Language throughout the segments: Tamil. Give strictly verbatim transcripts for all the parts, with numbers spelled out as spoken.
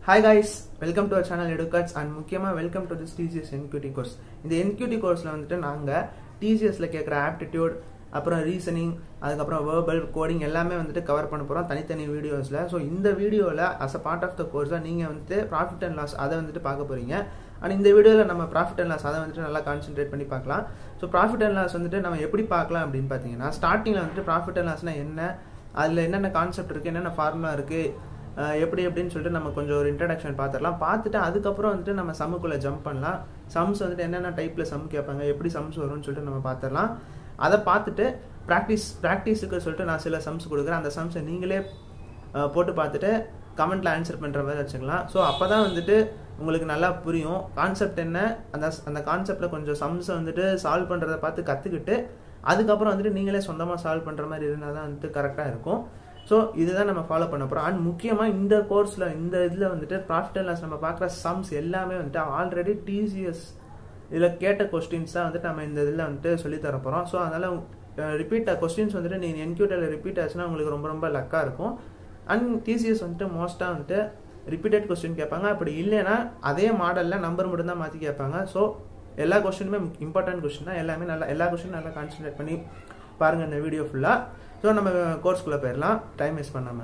Hi guys, welcome to our channel EduCuts and முக்கியமா welcome to this T C S N Q T course. இந்த N Q T courseல வந்துட்டு நாங்க T C S ல கேக்குற aptitude, அப்புறம் ரீசனிங், அதுக்கு அப்புறம் verbal, coding எல்லாமே வந்துட்டு கவர் பண்ண போறோம் தனித்தனி வீடியோஸ்ல. சோ இந்த வீடியோல as a part of the course நீங்க வந்துட்டு profit and loss அத வந்துட்டு பார்க்க போறீங்க. and இந்த வீடியோல நம்ம profit and loss அத வந்துட்டு நல்லா கான்சென்ட்ரேட் பண்ணி பார்க்கலாம். சோ profit and loss வந்துட்டு நம்ம எப்படி பார்க்கலாம் அப்படினு பாத்தீங்கன்னா ஸ்டார்டிங்ல வந்துட்டு profit and lossனா என்ன, அதுல என்னென்ன கான்செப்ட் இருக்கு, என்னென்ன ஃபார்முலா இருக்கு, எப்படி எப்படின்னு சொல்லிட்டு நம்ம கொஞ்சம் ஒரு இன்ட்ரடக்ஷன் பார்த்துடலாம். பார்த்துட்டு அதுக்கப்புறம் வந்துட்டு நம்ம சம்முக்குள்ளே ஜம்ப் பண்ணலாம். சம்ஸ் வந்துட்டு என்னென்ன டைப்பில் சம் கேட்பாங்க, எப்படி சம்ஸ் வரும்னு சொல்லிட்டு நம்ம பார்த்துடலாம். அதை பார்த்துட்டு ப்ராக்டிஸ் ப்ராக்டிஸுக்கு சொல்லிட்டு நான் சில சம்ஸ் கொடுக்குறேன். அந்த சம்ஸை நீங்களே போட்டு பார்த்துட்டு கமெண்ட்டில் ஆன்சர் பண்ணுற மாதிரி வச்சுக்கலாம். ஸோ அப்போ தான் வந்துட்டு உங்களுக்கு நல்லா புரியும் கான்செப்ட் என்ன, அந்த அந்த கான்செப்டில் கொஞ்சம் சம்ஸை வந்துட்டு சால்வ் பண்ணுறதை பார்த்து கற்றுக்கிட்டு அதுக்கப்புறம் வந்துட்டு நீங்களே சொந்தமாக சால்வ் பண்ணுற மாதிரி இருந்தால் தான் வந்துட்டு கரெக்டாக இருக்கும். ஸோ இதுதான் நம்ம ஃபாலோ பண்ண போகிறோம். அண்ட் முக்கியமாக இந்த கோர்ஸில் இந்த இதில் வந்துட்டு ப்ராஃபிட் அண்ட் லாஸ் நம்ம பார்க்குற சம்ஸ் எல்லாமே வந்துட்டு ஆல்ரெடி டிசிஎஸ் இதில் கேட்ட கொஸ்டின்ஸ் தான் வந்துட்டு நம்ம இந்த இதில் வந்துட்டு சொல்லித்தர போகிறோம். ஸோ அதனால் ரிப்பீட் கொஸ்டின்ஸ் வந்துட்டு நீங்கள் என்கியூட்டில் ரிப்பீட் ஆச்சுன்னா உங்களுக்கு ரொம்ப ரொம்ப லக்காக இருக்கும். அண்ட் டிசிஎஸ் வந்துட்டு மோஸ்ட்டாக வந்துட்டு ரிப்பீட்டட் கொஸ்டின் கேட்பாங்க. அப்படி இல்லைன்னா அதே மாடலில் நம்பர் மட்டும் தான் மாற்றி கேட்பாங்க. ஸோ எல்லா கொஸ்டினுமே இம்பார்ட்டன்ட் கொஸ்டின் தான். எல்லாமே நல்லா எல்லா கொஸ்டினும் நல்லா கான்சன்ட்ரேட் பண்ணி பாருங்கள் இந்த வீடியோ ஃபுல்லாக. ஸோ நம்ம கோர்ஸ்குள்ளே போயிடலாம் டைம் வேஸ்ட் பண்ணாமல்.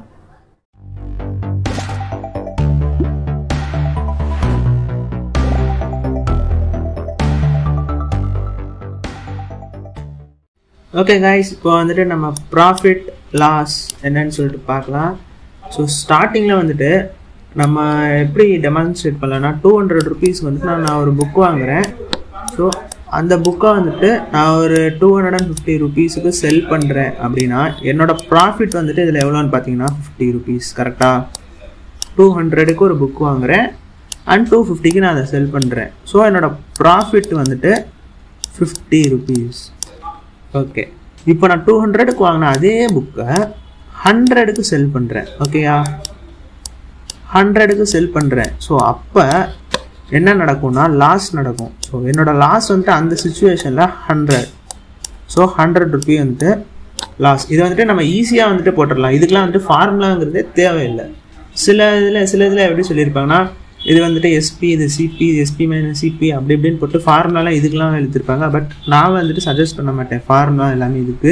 ஓகே காய்ஸ், இப்போ வந்துட்டு நம்ம ப்ராஃபிட் லாஸ் என்னன்னு சொல்லிட்டு பார்க்கலாம். ஸோ ஸ்டார்டிங்கில் வந்துட்டு நம்ம எப்படி டெமான்ஸ்ட்ரேட் பண்ணலாம்னா டூ ஹண்ட்ரட் ருபீஸ்க்கு வந்துட்டு நான் நான் ஒரு புக் வாங்குகிறேன். ஸோ அந்த புக்கை வந்துட்டு நான் ஒரு டூ ஹண்ட்ரட் அண்ட் ஃபிஃப்டி ருபீஸுக்கு செல் பண்ணுறேன் அப்படின்னா என்னோட ப்ராஃபிட் வந்துட்டு இதில் எவ்வளோன்னு பார்த்தீங்கன்னா ஃபிஃப்டி ருபீஸ். கரெக்டாக டூ ஹண்ட்ரடுக்கு ஒரு புக் வாங்குகிறேன் அண்ட் டூ ஃபிஃப்டிக்கு நான் அதை செல் பண்ணுறேன். ஸோ என்னோட ப்ராஃபிட் வந்துட்டு ஃபிஃப்டி ருபீஸ். ஓகே, இப்போ நான் டூ ஹண்ட்ரடுக்கு வாங்கின அதே புக்கை ஹண்ட்ரடுக்கு செல் பண்ணுறேன். ஓகேயா, ஹண்ட்ரடுக்கு செல் பண்ணுறேன். ஸோ அப்போ என்ன நடக்கும்னா லாஸ் நடக்கும். ஸோ என்னோட லாஸ் வந்துட்டு அந்த சுச்சுவேஷனில் ஹண்ட்ரட். ஸோ ஹண்ட்ரட் ருபி வந்துட்டு லாஸ். இது வந்துட்டு நம்ம ஈஸியாக வந்துட்டு போட்டுடலாம். இதுக்கெலாம் வந்துட்டு ஃபார்முலாங்கிறதே தேவையில்லை. சில இதில் சில இதில் எப்படி சொல்லியிருப்பாங்கன்னா இது வந்துட்டு எஸ்பி, இது சிபி, இது எஸ்பி மைனஸ் சிபி அப்படி இப்படின்னு போட்டு ஃபார்முலாலாம் இதுக்கெலாம் எழுதிருப்பாங்க. பட் நான் வந்துட்டு சஜஸ்ட் பண்ண மாட்டேன் ஃபார்முலா எல்லாமே இதுக்கு.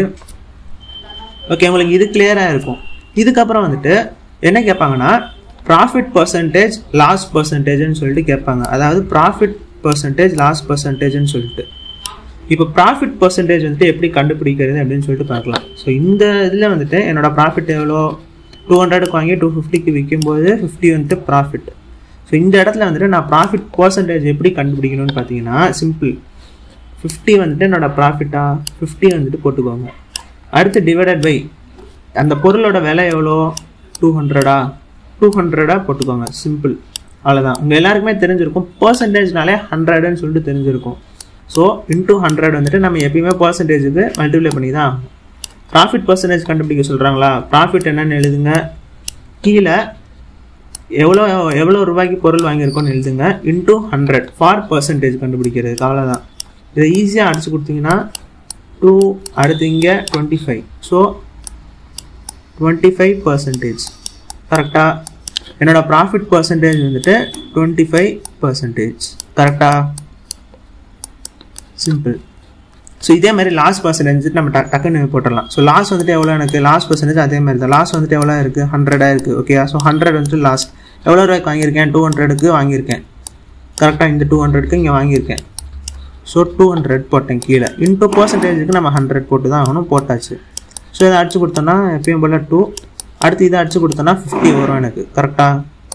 ஓகே, உங்களுக்கு இது கிளியராக இருக்கும். இதுக்கப்புறம் வந்துட்டு என்ன கேட்பாங்கன்னா ப்ராஃபிட் பர்சன்டேஜ் லாஸ் பர்சன்டேஜ்னு சொல்லிட்டு கேட்பாங்க. அதாவது ப்ராஃபிட் பர்சன்டேஜ் லாஸ் பர்சன்டேஜ்னு சொல்லிட்டு இப்போ ப்ராஃபிட் பர்சன்டேஜ் வந்துட்டு எப்படி கண்டுபிடிக்கிறது அப்படின்னு சொல்லிட்டு பார்க்கலாம். ஸோ இந்த இதில் வந்துட்டு என்னோட ப்ராஃபிட் எவ்வளோ, டூ ஹண்ட்ரடுக்கு வாங்கி டூ ஃபிஃப்டிக்கு விற்கும்போது ஃபிஃப்டி வந்துட்டு ப்ராஃபிட். ஸோ இந்த இடத்துல வந்துட்டு நான் ப்ராஃபிட் பர்சன்டேஜ் எப்படி கண்டுபிடிக்கணும்னு பார்த்தீங்கன்னா சிம்பிள். ஃபிஃப்டி வந்துட்டு என்னோட ப்ராஃபிட்டா, ஃபிஃப்டி வந்துட்டு போட்டுக்கோங்க. அடுத்து டிவைடட் பை அந்த பொருளோட விலை எவ்வளோ, டூ ஹண்ட்ரடா, டூ ஹண்ட்ரடாக போட்டுக்கோங்க. சிம்பிள், அவ்வளோதான். உங்கள் எல்லாருக்குமே தெரிஞ்சிருக்கும் பர்சன்டேஜ்னாலே ஹண்ட்ரடுன்னு சொல்லிட்டு தெரிஞ்சிருக்கும். ஸோ இன்டூ ஹண்ட்ரட் வந்துட்டு நம்ம எப்பயுமே பர்சன்டேஜுக்கு மல்டிப்ளை பண்ணி தான் ஆகும். ப்ராஃபிட் பர்சன்டேஜ் கண்டுபிடிக்க சொல்கிறாங்களா, ப்ராஃபிட் என்னன்னு எழுதுங்க. கீழே எவ்வளோ எவ்வளோ ரூபாய்க்கு பொருள் வாங்கியிருக்கோன்னு எழுதுங்க. இன்டூ ஹண்ட்ரட் ஃபார் பர்சன்டேஜ் கண்டுபிடிக்கிறதுக்கு, அவ்வளோதான். இதை ஈஸியாக அடிச்சு கொடுத்தீங்கன்னா டூ, அடுத்து இங்கே twenty five. So twenty five percentage. கரெக்டாக என்னோட ப்ராஃபிட் பர்சன்டேஜ் வந்துட்டு டுவெண்ட்டி ஃபைவ் பர்சன்டேஜ். கரெக்டாக சிம்பிள். ஸோ இதே மாதிரி லாஸ் பர்சன்டேஜ் நம்ம டக் டக்குன்னு போட்டுடலாம். ஸோ லாஸ் வந்துட்டு எவ்வளோ, எனக்கு லாஸ் பர்சன்டேஜ் அதே மாதிரி தான். லாஸ் வந்துட்டு எவ்வளோ இருக்குது, ஹண்ட்ரடாக இருக்குது. ஓகே, ஸோ ஹண்ட்ரட் வந்துட்டு லாஸ். எவ்வளோ ரூபாய்க்கு வாங்கியிருக்கேன், டூ ஹண்ட்ரடுக்கு வாங்கியிருக்கேன். கரெக்டாக இந்த டூ ஹண்ட்ரடுக்கு இங்கே வாங்கியிருக்கேன். ஸோ டூ ஹண்ட்ரட் போட்டேன் கீழே. இன்டூ பர்சன்டேஜுக்கு நம்ம ஹண்ட்ரட் போட்டு தான் ஆகணும், போட்டாச்சு. ஸோ இதை அடிச்சு கொடுத்தோன்னா எப்பயும் போல் டூ, அடுத்து இதை அடிச்சு கொடுத்தோன்னா ஃபிஃப்டி வரும் எனக்கு. கரெக்டாக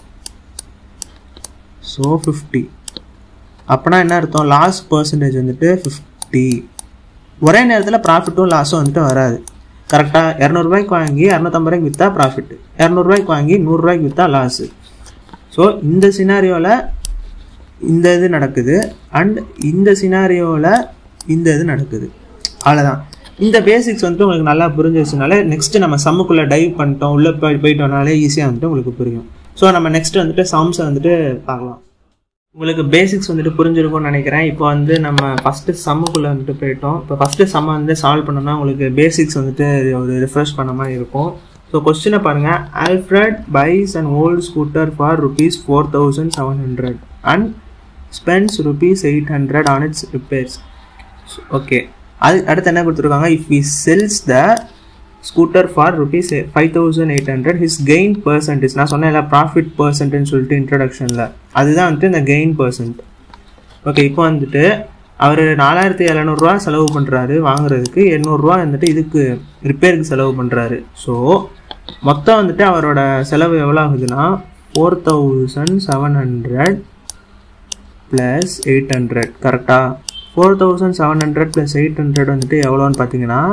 ஸோ ஃபிஃப்டி. அப்போனா என்ன அர்த்தம், லாஸ் பர்சன்டேஜ் வந்துட்டு ஃபிஃப்டி. ஒரே நேரத்தில் ப்ராஃபிட்டும் லாஸும் வந்துட்டு வராது. கரெக்டாக இரநூறுபாய்க்கு வாங்கி இரநூத்தம்பது ரூபாய்க்கு விற்றா ப்ராஃபிட்டு, இரநூறுபாய்க்கு வாங்கி நூறுரூவாய்க்கு விற்றா லாஸு. ஸோ இந்த சினாரியோவில் இந்த இது நடக்குது அண்ட் இந்த சினாரியோவில் இந்த இது நடக்குது. அவ்வளோதான். இந்த பேசிக்ஸ் வந்துட்டு உங்களுக்கு நல்லா புரிஞ்சிச்சுனாலே நெக்ஸ்ட்டு நம்ம சம்முக்குள்ளே டைவ் பண்ணிட்டோம், உள்ளே போய் போயிட்டோம்னாலே ஈஸியாக வந்துட்டு உங்களுக்கு புரியும். ஸோ நம்ம நெக்ஸ்ட்டு வந்துட்டு சம்ஸை வந்துட்டு பார்க்கலாம். உங்களுக்கு பேசிக்ஸ் வந்துட்டு புரிஞ்சிருக்கும்னு நினைக்கிறேன். இப்போ வந்து நம்ம ஃபஸ்ட்டு சம்முக்குள்ளே வந்துட்டு போயிட்டோம். இப்போ ஃபஸ்ட்டு சம்மை வந்து சால்வ் பண்ணோம்னா உங்களுக்கு பேசிக்ஸ் வந்துட்டு ஒரு ரிஃப்ரெஷ் பண்ண மாதிரி இருக்கும். ஸோ கொஸ்டினை பாருங்கள். Alfred buys and old scooter for rupees four thousand seven hundred and spends rupees eight hundred on its repairs. Okay, அது அடுத்து என்ன கொடுத்துருக்காங்க? If he sells the scooter for rupees five thousand eight hundred his gain percentage. நான் சொன்னேன் இல்லை ப்ராஃபிட் பர்சன்ட்னு சொல்லிட்டு இன்ட்ரடக்ஷனில், அதுதான் வந்துட்டு இந்த கெயின் பர்சன்ட். ஓகே, இப்போ வந்துட்டு அவர் நாலாயிரத்தி எழுநூறுவா செலவு பண்ணுறாரு வாங்குறதுக்கு, எண்ணூறுரூவா வந்துட்டு இதுக்கு ரிப்பேருக்கு செலவு பண்ணுறாரு. ஸோ மொத்தம் வந்துட்டு அவரோட செலவு எவ்வளோ ஆகுதுன்னா four thousand seven hundred plus eight hundred. கரெக்டாக? Four thousand seven hundred plus eight hundred வந்துட்டு எவ்வளோன்னு பார்த்தீங்கன்னா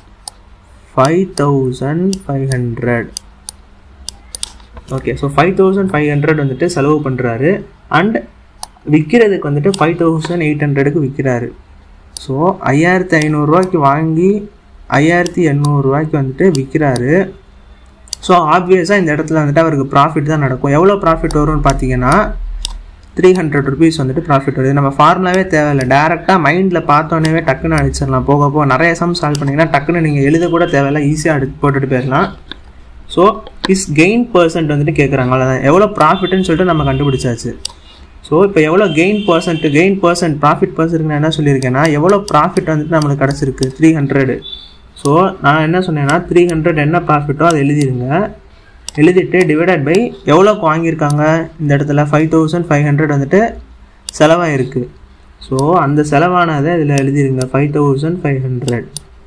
five thousand five hundred. Okay, so five thousand five hundred வந்துட்டு செலவு பண்ணுறாரு அண்ட் விற்கிறதுக்கு வந்துட்டு ஃபைவ் தௌசண்ட் எயிட் ஹண்ட்ரடுக்கு விற்கிறாரு. ஸோ ஐயாயிரத்தி ஐநூறுரூவாய்க்கு வாங்கி ஐயாயிரத்தி எண்ணூறுரூவாய்க்கு வந்துட்டு விற்கிறாரு. ஸோ ஆப்வியஸாக இந்த இடத்துல வந்துட்டு அவருக்கு ப்ராஃபிட் தான் நடக்கும். எவ்வளோ ப்ராஃபிட் வரும்னு பார்த்தீங்கன்னா த்ரீ ஹண்ட்ரட் ருபீஸ் வந்துட்டு ப்ராஃபிட் வருது. நம்ம ஃபார்முலாவே தேவையில்லை, டேரெக்டாக மைண்டில் பார்த்தோன்னே டக்குன்னு அடிச்சிடலாம். போக போக நிறைய சம் சால்வ் பண்ணிங்கன்னா டக்குன்னு நீங்கள் எழுத கூட தேவையில்லை, ஈஸியாக எடுத்து போட்டுட்டு போயிடலாம். ஸோ இஸ் கெயின் பர்சன்ட் வந்துட்டு கேட்குறாங்க, அவ்வளோதான். எவ்வளோ ப்ராஃபிட்னு சொல்லிட்டு நம்ம கண்டுபிடிச்சாச்சு. ஸோ இப்போ எவ்வளோ gain percent gain percent profit percent நான் என்ன சொல்லியிருக்கேன்னா எவ்வளோ ப்ராஃபிட் வந்துட்டு நம்மளுக்கு கிடச்சிருக்கு த்ரீ ஹண்ட்ரடு. ஸோ நான் என்ன சொன்னேன்னா த்ரீ ஹண்ட்ரட் என்ன ப்ராஃபிட்டோ அதை எழுதிடுங்க. எழுதிட்டு டிவைடட் பை எவ்வளோக்கு வாங்கியிருக்காங்க இந்த இடத்துல ஃபைவ் தௌசண்ட் ஃபைவ் ஹண்ட்ரட் வந்துட்டு செலவாயிருக்கு. ஸோ அந்த செலவானதை இதில் எழுதிடுங்க ஃபைவ் தௌசண்ட் ஃபைவ் ஹண்ட்ரட்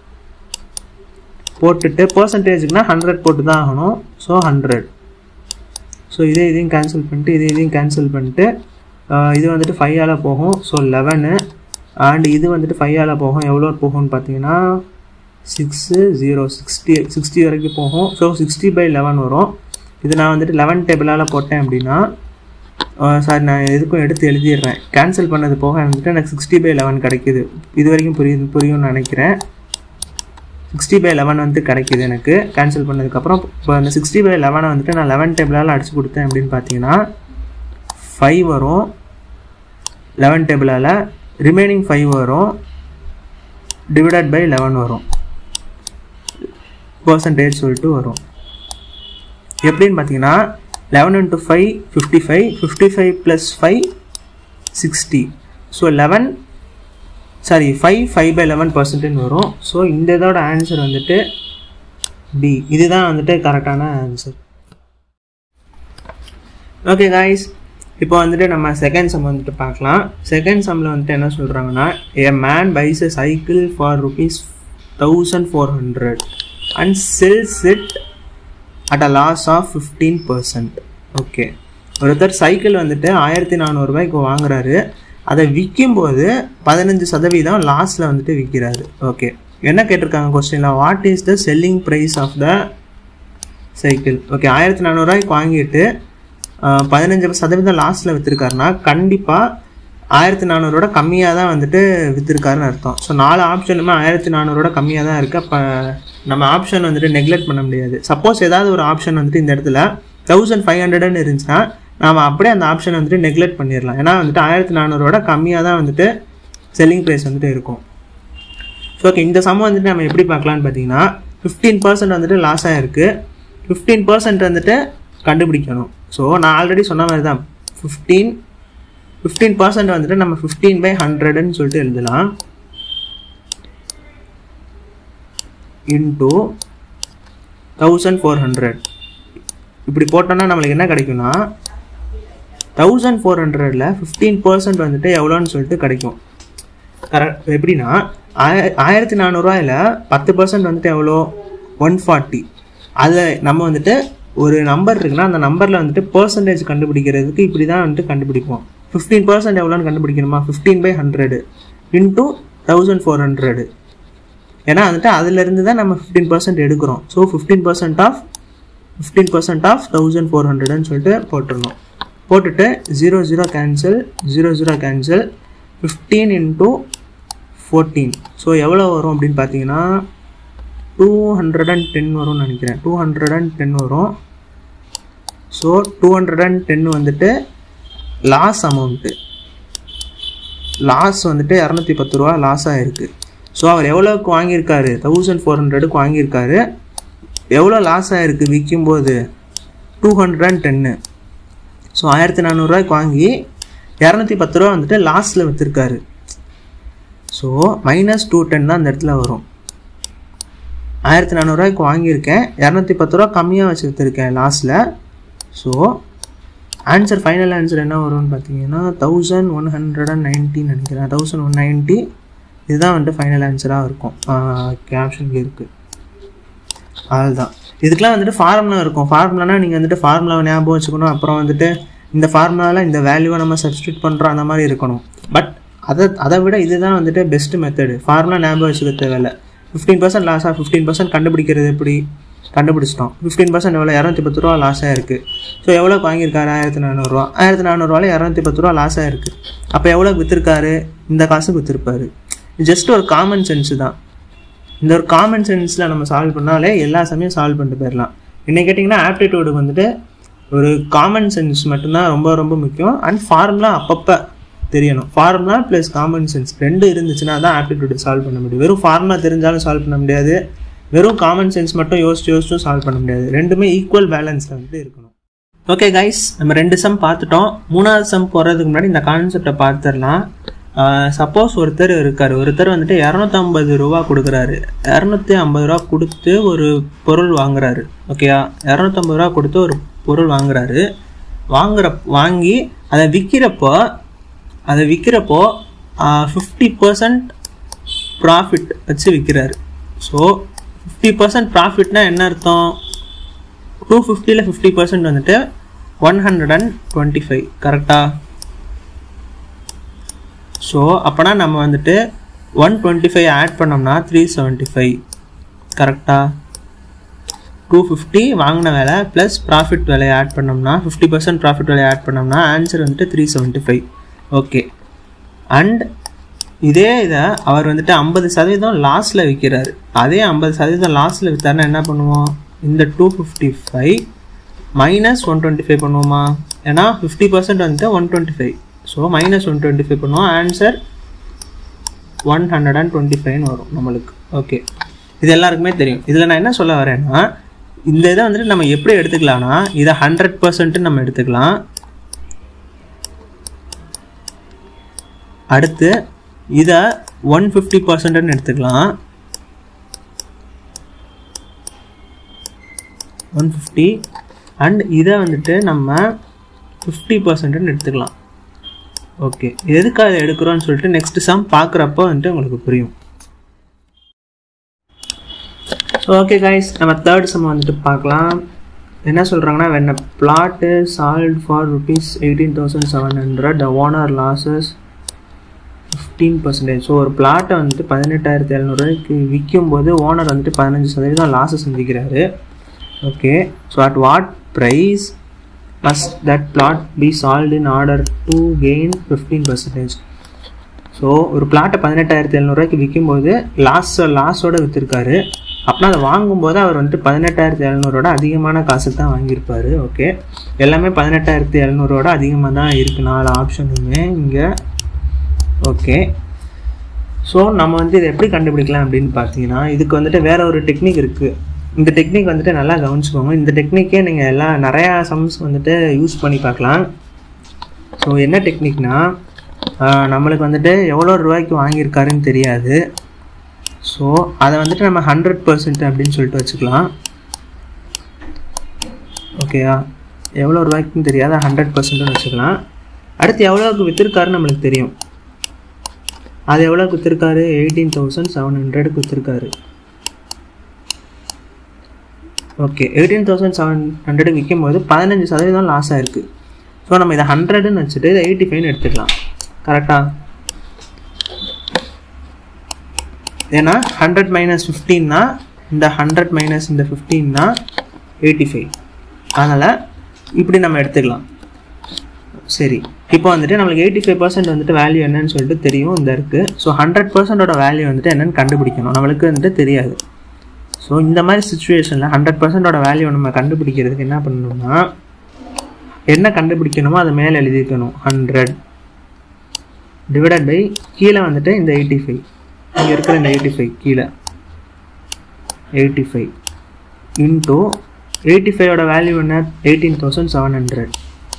போட்டுட்டு பர்சன்டேஜுக்குனா ஹண்ட்ரட் போட்டு தான் ஆகணும். So hundred. ஸோ இதே இதையும் கேன்சல் பண்ணிட்டு இதே இதையும் கேன்சல் பண்ணிட்டு இது வந்துட்டு ஃபைவால் போகும். ஸோ லெவனு அண்ட் இது வந்துட்டு ஃபைவால் போகும். எவ்வளோ போகும்னு பார்த்தீங்கன்னா சிக்ஸு ஜீரோ சிக்ஸ்டி சிக்ஸ்டி வரைக்கும் போகும். ஸோ சிக்ஸ்டி பை லெவன் வரும். இது நான் வந்துட்டு லெவன் டேபிளால் போட்டேன் அப்படின்னா சாரி நான் எதுக்கும் எடுத்து எழுதிடுறேன். கேன்சல் பண்ணது போக வந்துட்டு எனக்கு சிக்ஸ்டி பை லெவன் கிடைக்கிது. இது வரைக்கும் புரியுது புரியும்னு நினைக்கிறேன். சிக்ஸ்டி பை லெவன் வந்து கிடைக்கிது எனக்கு கேன்சல் பண்ணதுக்கப்புறம். இப்போ அந்த சிக்ஸ்டி பை லெவனை வந்துட்டு நான் லெவன் டேபிளால் அடிச்சு கொடுத்தேன் அப்படின்னு பார்த்தீங்கன்னா ஃபைவ் வரும் லெவன் டேபிளால், ரிமைனிங் ஃபைவ் வரும் டிவைடட் பை லெவன் வரும், பர்சன்டேஜ் சொல்லிட்டு வரும். எப்படின்னு பார்த்தீங்கன்னா eleven into five fifty five fifty five plus five sixty. So eleven sorry five five by eleven percentage வரும். ஸோ இந்த இதோட ஆன்சர் வந்துட்டு டி. இதுதான் வந்துட்டு கரெக்டான ஆன்சர். ஓகே காய்ஸ், இப்போ வந்துட்டு நம்ம செகண்ட் சம் வந்துட்டு பார்க்கலாம். செகண்ட் சம்மில் வந்துட்டு என்ன சொல்கிறாங்கன்னா a man buys a cycle for rupees thousand four hundred and sells it at a loss of fifteen percent. Okay, ஒருத்தர் சைக்கிள் வந்துட்டு ஆயிரத்தி நானூறுரூபாய்க்கு வாங்குறாரு, அதை விற்கும்போது பதினஞ்சு சதவீதம் லாஸில் வந்துட்டு விற்கிறாரு. ஓகே, என்ன கேட்டிருக்காங்க கொஸ்டினில்? What is the selling price of the cycle? Okay, ஆயிரத்தி நானூறுரூவாய்க்கு வாங்கிட்டு பதினஞ்சு சதவீதம் லாஸில் விற்றுருக்காருன்னா கண்டிப்பாக ஆயிரத்தி நானூறோட கம்மியாக தான் வந்துட்டு விற்றுருக்காருன்னு அர்த்தம். ஸோ நாலு ஆப்ஷனுமே ஆயிரத்தி நானூறோட கம்மியாக தான் இருக்குது. அப்போ நம்ம ஆப்ஷன் வந்துட்டு நெக்லெக்ட் பண்ண முடியாது. சப்போஸ் ஏதாவது ஒரு ஆப்ஷன் வந்துட்டு இந்த இடத்துல தௌசண்ட் ஃபைவ் ஹண்ட்ரட்னு இருந்துச்சுன்னா நாம் அப்படியே அந்த ஆப்ஷன் வந்துட்டு நெக்லெக்ட் பண்ணிடலாம். ஏன்னா வந்துட்டு ஆயிரத்தி நானூறோட கம்மியாக தான் வந்துட்டு செல்லிங் ப்ரைஸ் வந்துட்டு இருக்கும். ஸோ ஓகே, இந்த சம் வந்துட்டு நம்ம எப்படி பார்க்கலான்னு பார்த்தீங்கன்னா ஃபிஃப்டீன் பர்சன்ட் வந்துட்டு லாஸ் ஆகிருக்கு. ஃபிஃப்டீன் பர்சன்ட் வந்துட்டு கண்டுபிடிக்கணும். ஸோ நான் ஆல்ரெடி சொன்ன மாதிரி தான் ஃபிஃப்டீன் ஃபிஃப்டீன் பர்சன்ட் வந்துட்டு நம்ம ஃபிஃப்டீன் பை ஹண்ட்ரட்னு சொல்லிட்டு எழுதலாம். இன்டூ தௌசண்ட் ஃபோர் ஹண்ட்ரட் இப்படி போட்டோன்னா நம்மளுக்கு என்ன கிடைக்கும்னா தௌசண்ட் ஃபோர் ஹண்ட்ரடில் ஃபிஃப்டீன் பர்சன்ட் வந்துட்டு எவ்வளோன்னு சொல்லிட்டு கிடைக்கும். கரெக்ட். எப்படின்னா ஆய ஆயிரத்தி நானூறுரூவாயில் பத்து பர்சன்ட் வந்துட்டு எவ்வளோ ஒன் ஃபார்ட்டி. அதில் நம்ம வந்துட்டு ஒரு நம்பர் இருக்குன்னா அந்த நம்பரில் வந்துட்டு பர்சன்டேஜ் கண்டுபிடிக்கிறதுக்கு இப்படி தான் வந்துட்டு கண்டுபிடிப்போம். ஃபிஃப்டீன் பர்சன்ட் எவ்வளோன்னு கண்டுபிடிக்கணுமா? Fifteen by hundred into thousand four hundred. ஏன்னா வந்துட்டு அதுலேருந்து தான் நம்ம ஃபிஃப்டீன் பர்சன்ட் எடுக்கிறோம். So fifteen percent of fifteen percent of thousand four ஹண்ட்ரட்னு சொல்லிட்டு போட்டுடணும். போட்டுட்டு zero zero cancel zero zero cancel fifteen into fourteen. So எவ்வளோ வரும் அப்படின்னு பார்த்தீங்கன்னா டூ ஹண்ட்ரட் அண்ட் டென் வரும்னு நினைக்கிறேன். டூ ஹண்ட்ரட் அண்ட் டென் வரும். So two hundred and ten வந்துட்டு லாஸ் அமௌண்ட்டு. லாஸ் வந்துட்டு இரநூத்தி பத்து ரூபா லாஸ் ஆகிருக்கு. ஸோ அவர் எவ்வளோக்கு வாங்கியிருக்காரு? தௌசண்ட் ஃபோர் ஹண்ட்ரடுக்கு வாங்கியிருக்காரு. எவ்வளோ லாஸ் ஆகிருக்கு விற்கும்போது டூ ஹண்ட்ரட் அண்ட் டென்னு. ஸோ ஆயிரத்தி நானூறுரூவாய்க்கு வாங்கி இரநூத்தி பத்து ரூபா வந்துட்டு லாஸில் விற்றுருக்காரு. ஸோ மைனஸ் டூ டென் தான் அந்த இடத்துல வரும். ஆயிரத்தி நானூறுரூவாய்க்கு வாங்கியிருக்கேன், இரநூத்தி பத்து ரூபா கம்மியாக வச்சு விற்றுருக்கேன் லாஸில். ஸோ ஆன்சர் ஃபைனல் ஆன்சர் என்ன வரும்னு பார்த்தீங்கன்னா தௌசண்ட் ஒன் ஹண்ட்ரட் அண்ட் நைன்ட்டின்னு நினைக்கிறேன். தௌசண்ட் ஒன் நைன்ட்டி இதுதான் வந்துட்டு ஃபைனல் ஆன்சராக இருக்கும் கேப்ஷனுக்கு இருக்குது. அதுதான் இதுக்கெலாம் வந்துட்டு ஃபார்முலா இருக்கும். ஃபார்முலானா நீங்கள் வந்துட்டு ஃபார்முலாவை ஞாபகம் வச்சுக்கணும். அப்புறம் வந்துட்டு இந்த ஃபார்முலாவில் இந்த வேல்யூவை நம்ம சப்ஸ்டியூட் பண்ணுறோம் அந்த மாதிரி இருக்கணும். பட் அதை அதை விட இதுதான் வந்துட்டு பெஸ்ட்டு மெத்தடு. ஃபார்முலா ஞாபகம் வச்சுக்க தேவையில்லை. ஃபிஃப்டீன் பர்சன்ட் லாஸாக ஃபிஃப்டீன் பர்சன்ட் கண்டுபிடிக்கிறது எப்படி கண்டுபிடிச்சிட்டோம். ஃபிஃப்டீன் பர்சன்ட் எவ்வளோ இரநூத்தி பத்து ரூபா லாஸாக இருக்குது. ஸோ எவ்வளோக்கு வாங்கியிருக்காரு ஆயிரத்தி நானூறுரூவா. ஆயிரத்தி நானூறுரூவாவில் இரநூத்தி பத்து ரூபா லாஸாக இருக்குது. அப்போ எவ்வளோக்கு விற்றுருக்காரு? இந்த காசுக்கு விற்றுருப்பாரு. ஜஸ்ட் ஒரு காமன் சென்ஸு தான். இந்த ஒரு காமன் சென்ஸில் நம்ம சால்வ் பண்ணாலே எல்லா சமயம் சால்வ் பண்ணிட்டு போயிடலாம். என்ன கேட்டிங்கன்னா ஆப்டிடியூடுக்கு வந்துட்டு ஒரு காமன் சென்ஸ் மட்டும்தான் ரொம்ப ரொம்ப முக்கியம். அண்ட் ஃபார்முலா அப்பப்போ தெரியணும். ஃபார்முலா ப்ளஸ் காமன் சென்ஸ் ரெண்டு இருந்துச்சுன்னா தான் ஆப்டிடியூடு சால்வ் பண்ண முடியும். வெறும் ஃபார்முலா தெரிஞ்சாலும் சால்வ் பண்ண முடியாது, வெறும் காமன் சென்ஸ் மட்டும் யோசிச்சு யோசிச்சும் சால்வ் பண்ண முடியாது. ரெண்டுமே ஈக்குவல் பேலன்ஸில் வந்துட்டு இருக்கணும். ஓகே கைஸ், நம்ம ரெண்டு சம் பார்த்துட்டோம். மூணாவது சம் போகிறதுக்கு முன்னாடி இந்த கான்செப்டை பார்த்துடலாம். சப்போஸ் ஒருத்தர் இருக்கார், ஒருத்தர் வந்துட்டு இரநூத்தம்பது ரூபா கொடுக்குறாரு. இரநூத்தி ஐம்பது ரூபா கொடுத்து ஒரு பொருள் வாங்குறாரு. ஓகேயா, இரநூத்தம்பது ரூபா கொடுத்து ஒரு பொருள் வாங்குறாரு. வாங்குற வாங்கி அதை விற்கிறப்போ அதை விற்கிறப்போ ஃபிஃப்டி பர்சன்ட் ப்ராஃபிட் வச்சு விற்கிறாரு. ஸோ ஃபிஃப்டி பர்சன்ட் ப்ராஃபிட்னா என்ன அர்த்தம்? டூ ஃபிஃப்டியில் ஃபிஃப்டி பர்சன்ட் வந்துட்டு one hundred and twenty five கரெக்டாக? ஸோ அப்போனா நம்ம வந்துட்டு ஒன் டுவெண்ட்டி ஃபைவ் ஆட் பண்ணோம்னா த்ரீ செவன்ட்டி ஃபைவ் கரெக்டாக? டூ ஃபிஃப்டி வாங்கின வேலை ப்ளஸ் ப்ராஃபிட் வேலையை ஆட் பண்ணோம்னா ஃபிஃப்டி பர்சன்ட் ப்ராஃபிட் வேலையை ஆட் பண்ணோம்னா ஆன்சர் வந்துட்டு three seventy five. Okay, and இதே இதை அவர் வந்துட்டு ஐம்பது சதவீதம் லாஸில் விற்கிறாரு. அதே ஐம்பது சதவீதம் லாஸில் விற்றாருன்னா என்ன பண்ணுவோம்? இந்த two fifty five minus one twenty five பண்ணுவோமா? ஏன்னா ஃபிஃப்டி பர்சன்ட் வந்துட்டு one twenty five. So minus one twenty five பண்ணுவோம். Answer one hundred and twenty ஃபைவ்னு வரும் நம்மளுக்கு. ஓகே, இது எல்லாருக்குமே தெரியும். இதில் நான் என்ன சொல்ல வரேன்னா, இந்த இதை வந்துட்டு நம்ம எப்படி எடுத்துக்கலாம்னா, இதை ஹண்ட்ரட் பர்சன்ட்டு நம்ம எடுத்துக்கலாம். அடுத்து இதை ஒன் ஃபிஃப்டி பர்சன்ட்னு எடுத்துக்கலாம். ஒன் ஃபிஃப்டி அண்ட் இதை வந்துட்டு நம்ம ஃபிஃப்டி பர்சன்ட்னு எடுத்துக்கலாம். ஓகே, எதுக்காக அதை எடுக்கிறோன்னு சொல்லிட்டு நெக்ஸ்ட் சம் பார்க்குறப்போ வந்துட்டு உங்களுக்கு புரியும். ஸோ ஓகே கைஸ், நம்ம தேர்ட் சம் வந்துட்டு பார்க்கலாம். என்ன சொல்கிறாங்கன்னா, when a plot is sold for rupees eighteen thousand seven hundred, the owner losses fifteen percentage. So ஒரு பிளாட்டை வந்துட்டு பதினெட்டாயிரத்தி எழுநூறுவாய்க்கு விற்கும் போது ஓனர் வந்துட்டு பதினஞ்சு சதவீதம் லாஸை சந்திக்கிறாரு. Okay, so at what price must that plot be sold in order to gain fifteen percent? So ஒரு பிளாட்டை பதினெட்டாயிரத்தி எழுநூறுவாய்க்கு விற்கும்போது லாஸ் லாஸோடு விற்றுருக்காரு. அப்படின்னா அதை வாங்கும்போது அவர் வந்துட்டு பதினெட்டாயிரத்தி எழுநூறோட அதிகமான காசுக்கு தான் வாங்கியிருப்பார். ஓகே, எல்லாமே பதினெட்டாயிரத்தி எழுநூறோட அதிகமாக தான் இருக்குது நாலு ஆப்ஷனுமே இங்கே. ஓகே, ஸோ நம்ம வந்து இதை எப்படி கண்டுபிடிக்கலாம் அப்படின்னு பார்த்தீங்கன்னா, இதுக்கு வந்துட்டு வேறு ஒரு டெக்னிக் இருக்குது. இந்த டெக்னிக் வந்துட்டு நல்லா கவனிச்சுக்கோங்க. இந்த டெக்னிக்கே நீங்கள் எல்லாம் நிறையா சம்ஸ் வந்துட்டு யூஸ் பண்ணி பார்க்கலாம். ஸோ என்ன டெக்னிக்னா, நம்மளுக்கு வந்துட்டு எவ்வளோ ரூபாய்க்கு வாங்கியிருக்காருன்னு தெரியாது. ஸோ அதை வந்துட்டு நம்ம ஹண்ட்ரட் பர்சன்ட் அப்படின்னு சொல்லிட்டு வச்சுக்கலாம். ஓகேயா, எவ்வளோ ரூபாய்க்குன்னு தெரியாது, ஹண்ட்ரட் பர்சன்ட்னு வச்சுக்கலாம். அடுத்து எவ்வளோவுக்கு விற்றுருக்காருன்னு நம்மளுக்கு தெரியும். அது எவ்வளோக்கு விற்றுருக்காரு? எயிட்டீன் தௌசண்ட் செவன் ஹண்ட்ரடுக்கு விற்றுருக்காரு. ஓகே, எயிட்டீன் தௌசண்ட் செவன் ஹண்ட்ரடுக்கு விற்கும் போது பதினஞ்சு சதவீதம் லாஸ் ஆகிருக்கு. ஸோ நம்ம இதை ஹண்ட்ரடுன்னு வச்சுட்டு இதை எயிட்டி ஃபைவ்னு எடுத்துக்கலாம். கரெக்டாக? ஏன்னா ஹண்ட்ரட் மைனஸ் ஃபிஃப்டீன்னா இந்த ஹண்ட்ரட் மைனஸ் இந்த ஃபிஃப்டீன்னா எயிட்டி ஃபைவ். அதனால் இப்படி நம்ம எடுத்துக்கலாம். சரி, இப்போ வந்துட்டு நம்மளுக்கு எயிட்டி ஃபைவ் பர்சன்ட் வந்துட்டு வேல்யூ என்னன்னு சொல்லிட்டு தெரியும் இந்த இருக்குது. ஸோ ஹண்ட்ரட் பர்சன்டோட வேல்யூ வந்துட்டு என்னென்னு கண்டுபிடிக்கணும், நம்மளுக்கு வந்துட்டு தெரியாது. ஸோ இந்த மாதிரி சுச்சுவேஷனில் ஹண்ட்ரட் பர்சன்டோட வேல்யூ நம்ம கண்டுபிடிக்கிறதுக்கு என்ன பண்ணணும்னா, என்ன கண்டுபிடிக்கணுமோ அதை மேலே எழுதிக்கணும். ஹண்ட்ரட் டிவைடட் பை கீழே வந்துட்டு இந்த எயிட்டி ஃபைவ், இங்கே இருக்கிற இந்த எயிட்டி ஃபைவ் கீழே எயிட்டி ஃபைவ் இன்டூ எயிட்டி ஃபைவோட வேல்யூ என்ன எயிட்டீன் தௌசண்ட் செவன் ஹண்ட்ரட்.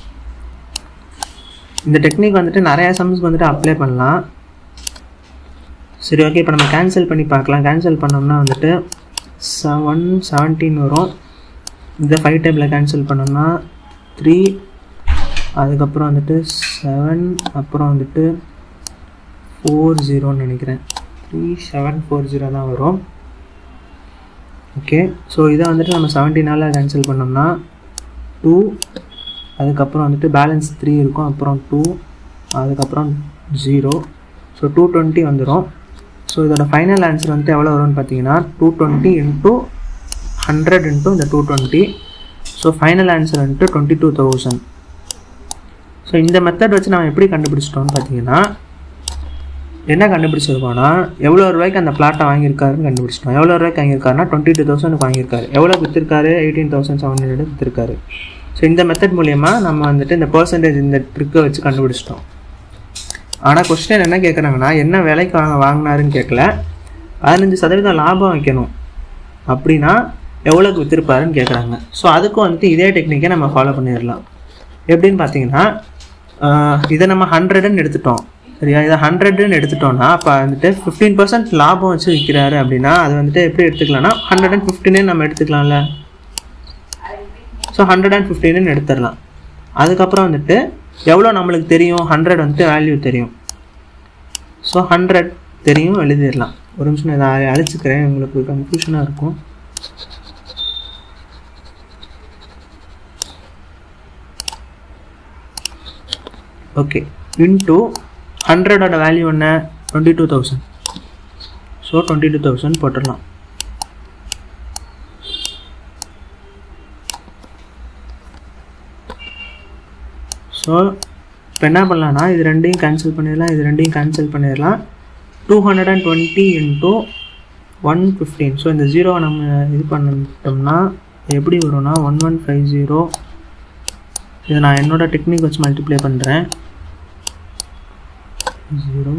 இந்த டெக்னிக் வந்துட்டு நிறையா சம்ஸ்க்கு வந்துட்டு அப்ளை பண்ணலாம். சரி ஓகே, இப்போ நம்ம கேன்சல் பண்ணி பார்க்கலாம். கேன்சல் பண்ணோம்னா வந்துட்டு செவன் செவன்டீன் வரும். இந்த ஃபைவ் டேபிளில் கேன்சல் பண்ணோம்னா த்ரீ, அதுக்கப்புறம் வந்துட்டு செவன், அப்புறம் வந்துட்டு ஃபோர் ஜீரோன்னு நினைக்கிறேன். த்ரீ செவன் ஃபோர் ஜீரோ தான் வரும். ஓகே, ஸோ இதை வந்துட்டு நம்ம செவன்டீனால் கேன்சல் பண்ணோம்னா டூ, அதுக்கப்புறம் வந்துட்டு பேலன்ஸ் த்ரீ இருக்கும், அப்புறம் டூ, அதுக்கப்புறம் ஜீரோ. ஸோ டூ டுவெண்ட்டி வந்துடும். ஸோ இதோட ஃபைனல் ஆன்சர் வந்துட்டு எவ்வளோ வரும்னு பார்த்தீங்கன்னா two twenty into hundred into இந்த two twenty. So final answer வந்துட்டு டுவெண்ட்டி டூ தௌசண்ட். ஸோ இந்த மெத்தட் வச்சு நம்ம எப்படி கண்டுபிடிச்சிட்டோம்னு பார்த்தீங்கன்னா என்ன கண்டுபிடிச்சிருக்கோன்னா எவ்வளோ ரூபாய்க்கு அந்த பிளாட்டை வாங்கியிருக்காருன்னு கண்டுபிடிச்சிட்டோம். எவ்வளோ ரூபாய்க்கு வாங்கியிருக்காருன்னா டுவெண்ட்டி டூ தௌசண்ட் வாங்கியிருக்காரு. எவ்வளோ விற்றுருக்காரு? எயிட்டீன் தௌசண்ட் செவன் ஹண்ட்ரட் விற்றுருக்காரு. ஸோ இந்த மெத்தட் மூலயமா நம்ம வந்துட்டு இந்த பர்சன்டேஜ் இந்த ட்ரிக்கை வச்சு கண்டுபிடிச்சிட்டோம். ஆனால் கொஸ்டின் என்ன கேட்குறாங்கன்னா என்ன விலைக்கு வாங்க வாங்கினாருன்னு கேட்கல, பதினஞ்சு சதவீதம் லாபம் வைக்கணும் அப்படின்னா எவ்வளோக்கு விற்றுருப்பாருன்னு கேட்குறாங்க. ஸோ அதுக்கும் வந்துட்டு இதே டெக்னிக்கை நம்ம ஃபாலோ பண்ணிடலாம். எப்படின்னு பார்த்தீங்கன்னா இதை நம்ம ஹண்ட்ரடுன்னு எடுத்துட்டோம் சரியா. இதை ஹண்ட்ரடுன்னு எடுத்துட்டோம்னா அப்போ வந்துட்டு ஃபிஃப்டீன் பர்சன்ட் லாபம் வச்சு விற்கிறாரு அப்படின்னா அது வந்துட்டு எப்படி எடுத்துக்கலாம்னா ஹண்ட்ரட் அண்ட் ஃபிஃப்டினே நம்ம எடுத்துக்கலாம்ல. ஸோ ஹண்ட்ரட் அண்ட் ஃபிஃப்டின்னு எடுத்துடலாம். அதுக்கப்புறம் வந்துட்டு எவ்வளோ நம்மளுக்கு தெரியும்? ஹண்ட்ரட் வந்துட்டு வேல்யூ தெரியும். ஸோ ஹண்ட்ரட் தெரியும், எழுதிடலாம். ஒரு நிமிஷம் இதை அழிச்சிக்கிறேன், உங்களுக்கு கன்ஃபியூஷனாக இருக்கும். ஓகே, இன்டூ ஹண்ட்ரடோட வேல்யூ என்ன? Twenty two thousand. So twenty two thousand போட்டுடலாம். ஸோ இப்போ என்ன பண்ணலான்னா இது ரெண்டையும் கேன்சல் பண்ணிடலாம், இது ரெண்டையும் கேன்சல் பண்ணிடலாம். Two hundred and twenty into one fifteen. So இந்த ஜீரோவை நம்ம இது பண்ணிட்டோம்னா எப்படி வரும்னா ஒன் ஒன் ஃபைவ் ஜீரோ. இதை நான் என்னோடய டெக்னிக் வச்சு மல்டிப்ளை பண்ணுறேன். ஜீரோ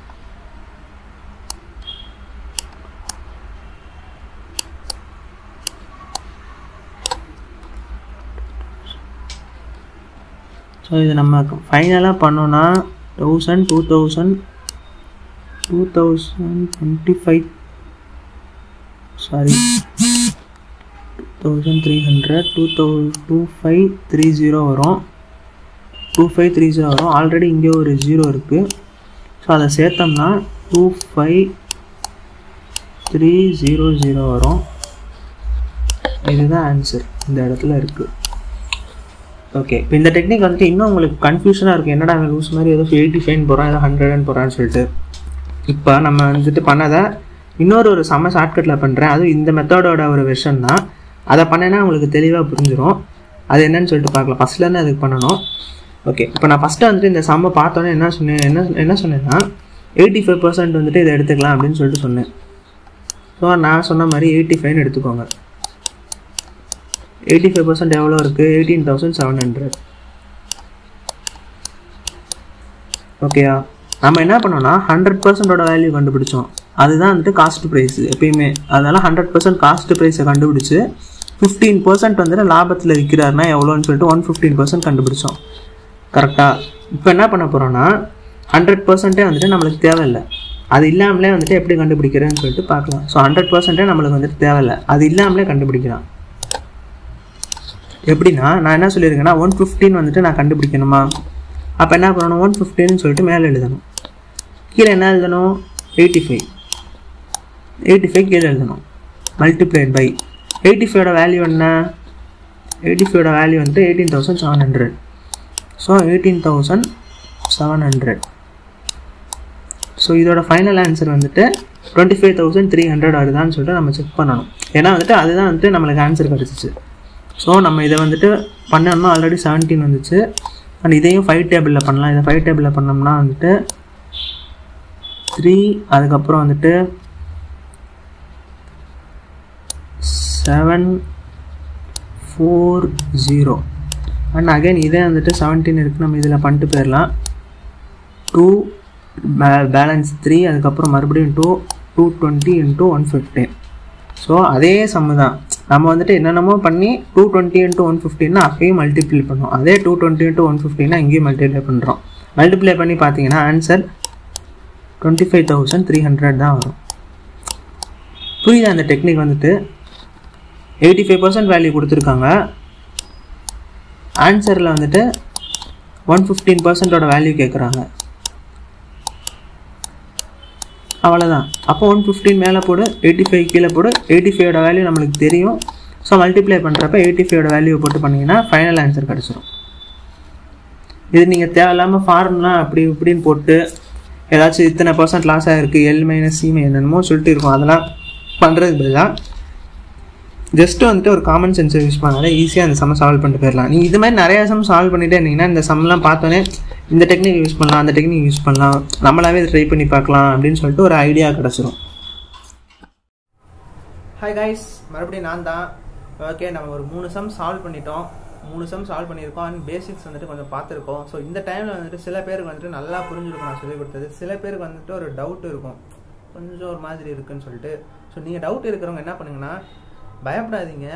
ஸோ இது நம்ம ஃபைனலாக பண்ணோன்னா thousand two thousand two thousand twenty five sorry two thousand three hundred two தௌ டூ ஃபைவ் த்ரீ ஜீரோ வரும். டூ ஃபைவ் த்ரீ ஜீரோ வரும். ஆல்ரெடி இங்கே ஒரு ஜீரோ இருக்குது. ஸோ அதை சேர்த்தோம்னா two five three zero zero வரும். இதுதான் ஆன்சர் இந்த இடத்துல இருக்குது. ஓகே, இப்போ இந்த டெக்னிக் வந்துட்டு இன்னும் உங்களுக்கு கன்ஃபியூஷனாக இருக்குது. என்னடா லூஸ் மாதிரி ஏதோ எயிட்டி ஃபைன் போகிறான், ஏதோ ஹண்ட்ரட்னு போகிறான்னு சொல்லிட்டு. இப்போ நம்ம வந்துட்டு பண்ணதை இன்னொரு ஒரு செம்ம ஷார்ட்கட்டில் பண்ணுறேன். அதுவும் இந்த மெத்தடோட ஒரு வெர்ஷன் தான். அதை பண்ணேன்னா உங்களுக்கு தெளிவாக புரிஞ்சிடும். அது என்னன்னு சொல்லிட்டு பார்க்கலாம். ஃபஸ்ட்லேருந்து அதுக்கு பண்ணணும். ஓகே, இப்போ நான் ஃபஸ்ட்டு வந்துட்டு இந்த சம்மை பார்த்தோன்னே என்ன சொன்னேன் என்ன என்ன சொன்னேன்னா எயிட்டி ஃபைவ் பர்சன்ட் வந்துட்டு இதை எடுத்துக்கலாம் அப்படின்னு சொல்லிட்டு சொன்னேன். ஸோ நான் சொன்ன மாதிரி எயிட்டி ஃபைவ்னு எடுத்துக்கோங்க. எயிட்டி ஃபைவ் பர்சன்ட் எவ்வளோ இருக்குது? Eighteen thousand seven hundred. ஓகேயா, நம்ம என்ன பண்ணோம்னா ஹண்ட்ரட் பர்சன்டோட வேல்யூ கண்டுபிடிச்சோம். அதுதான் வந்துட்டு காஸ்ட் ப்ரைஸ் எப்பயுமே. அதனால ஹண்ட்ரட் பர்சன்ட் காஸ்ட் ப்ரைஸை கண்டுபிடிச்சி ஃபிஃப்டீன் பர்சன்ட் வந்துட்டு லாபத்தில் விற்கிறாருன்னா எவ்வளோன்னு சொல்லிட்டு ஒன் ஃபிஃப்டீன் பர்சன்ட் கண்டுபிடிச்சோம். கரெக்டாக? இப்போ என்ன பண்ண போகிறோன்னா ஹண்ட்ரட் பர்சன்ட்டே வந்துட்டு நம்மளுக்கு தேவையில்லை. அது இல்லாமலே வந்துட்டு எப்படி கண்டுபிடிக்கிறேன்னு சொல்லிட்டு பார்க்கலாம். ஸோ ஹண்ட்ரட் பர்சன்ட்டே நம்மளுக்கு வந்துட்டு தேவையில்லை, அது இல்லாமலே கண்டுபிடிக்கலாம். எப்படின்னா நான் என்ன சொல்லியிருக்கேன்னா ஒன் ஃபிஃப்டின் வந்துட்டு நான் கண்டுபிடிக்கணுமா? அப்போ என்ன பண்ணணும்? ஒன் ஃபிஃப்டின்னு சொல்லிட்டு மேலே எழுதணும். கீழே என்ன எழுதணும்? எயிட்டி ஃபைவ் எயிட்டி ஃபைவ் கீழே எழுதணும். மல்டிப்ளைட் பை எயிட்டி ஃபைவோட வேல்யூ என்ன? எயிட்டி ஃபைவோட வேல்யூ வந்துட்டு eighteen thousand seven hundred. So eighteen thousand seven hundred. So இதோட ஃபைனல் ஆன்சர் வந்துட்டு twenty five thousand three hundred வருதான்னு சொல்லிட்டு நம்ம செக் பண்ணணும். ஏன்னா வந்துட்டு அதுதான் வந்துட்டு நம்மளுக்கு ஆன்சர் கிடச்சிச்சு. ஸோ நம்ம இதை வந்துட்டு பண்ணோம்னா ஆல்ரெடி செவன்டீன் வந்துச்சு. அண்ட் இதையும் ஃபைவ் டேபிளில் பண்ணலாம். இதை ஃபைவ் டேபிளில் பண்ணோம்னா வந்துட்டு த்ரீ, அதுக்கப்புறம் வந்துட்டு seven four zero. And again இதே வந்துட்டு செவன்டீன் இருக்குது, நம்ம இதில் பண்ணிட்டு போயிடலாம். டூ பே பேலன்ஸ் த்ரீ, அதுக்கப்புறம் மறுபடியும் two two twenty into one fifteen. So அதே சம்மு தான். நம்ம வந்துட்டு என்னென்னமோ பண்ணி டூ டுவெண்ட்டி இன்ட்டு ஒன் ஃபிஃப்டின்னா அப்பயும் மல்டிப்ளை பண்ணோம். அதே டூ டுவெண்ட்டி இன்ட்டு ஒன் ஃபிஃப்டின்னா இங்கேயும் மல்டிப்ளை பண்ணுறோம். மல்டிப்ளை பண்ணி பார்த்தீங்கன்னா answer twenty five thousand three hundred தான் வரும். புரியுதா அந்த டெக்னிக் வந்துட்டு? எயிட்டி ஃபைவ் பர்சன்ட் வேல்யூ கொடுத்துருக்காங்க, ஆன்சரில் வந்துட்டு ஒன் ஃபிஃப்டீன் பர்சன்டோட வேல்யூ கேட்குறாங்க. அவ்வளோதான். அப்போ ஒன் ஃபிஃப்டீன் மேலே போடு, எயிட்டி ஃபைவ் கீழே போடு. எயிட்டி ஃபைவோட வேல்யூ நம்மளுக்கு தெரியும். ஸோ மல்டிப்ளை பண்ணுறப்ப எயிட்டி ஃபைவோட வேல்யூ போட்டு பண்ணிங்கன்னா ஃபைனல் ஆன்சர் கிடச்சிரும். இது நீங்கள் தேவையில்லாமல் ஃபார்முலா அப்படி இப்படின்னு போட்டு ஏதாச்சும் இத்தனை பர்சன்ட் லாஸ் ஆகிருக்கு, எல் மைனஸ் சி என்னென்னமோ சொல்லிட்டு இருக்கும். அதெல்லாம் பண்ணுறதுக்கு பதிலாக ஜஸ்ட்டு வந்துட்டு ஒரு காமன் சென்ஸை யூஸ் பண்ணாலே ஈஸியாக அந்த சம் சால்வ் பண்ணிட்டு போயிடலாம். நீங்கள் இது மாதிரி நிறையா சம் சால்வ் பண்ணிகிட்டே இருந்தீங்கன்னா இந்த சம்லாம் பார்த்தோன்னே இந்த டெக்னிக் யூஸ் பண்ணலாம், அந்த டெக்னிக் யூஸ் பண்ணலாம், நம்மளாவே இதை ட்ரை பண்ணி பார்க்கலாம் அப்படின்னு சொல்லிட்டு ஒரு ஐடியா கிடச்சிரும். ஹாய் கைஸ், மறுபடியும் நான் தான். ஓகே, நம்ம ஒரு மூணு சம் சால்வ் பண்ணிட்டோம். மூணு சம் சால்வ் பண்ணியிருக்கோம். அண்ட் பேசிக்ஸ் வந்துட்டு கொஞ்சம் பார்த்துருக்கோம். ஸோ இந்த டைமில் வந்துட்டு சில பேருக்கு வந்துட்டு நல்லா புரிஞ்சிருக்கும் நான் சொல்லிக் கொடுத்தது. சில பேருக்கு வந்துட்டு ஒரு டவுட் இருக்கும், கொஞ்சம் ஒரு மாதிரி இருக்குன்னு சொல்லிட்டு. ஸோ நீங்கள் டவுட் இருக்கிறவங்க என்ன பண்ணுங்கன்னா, பயப்படாதீங்க,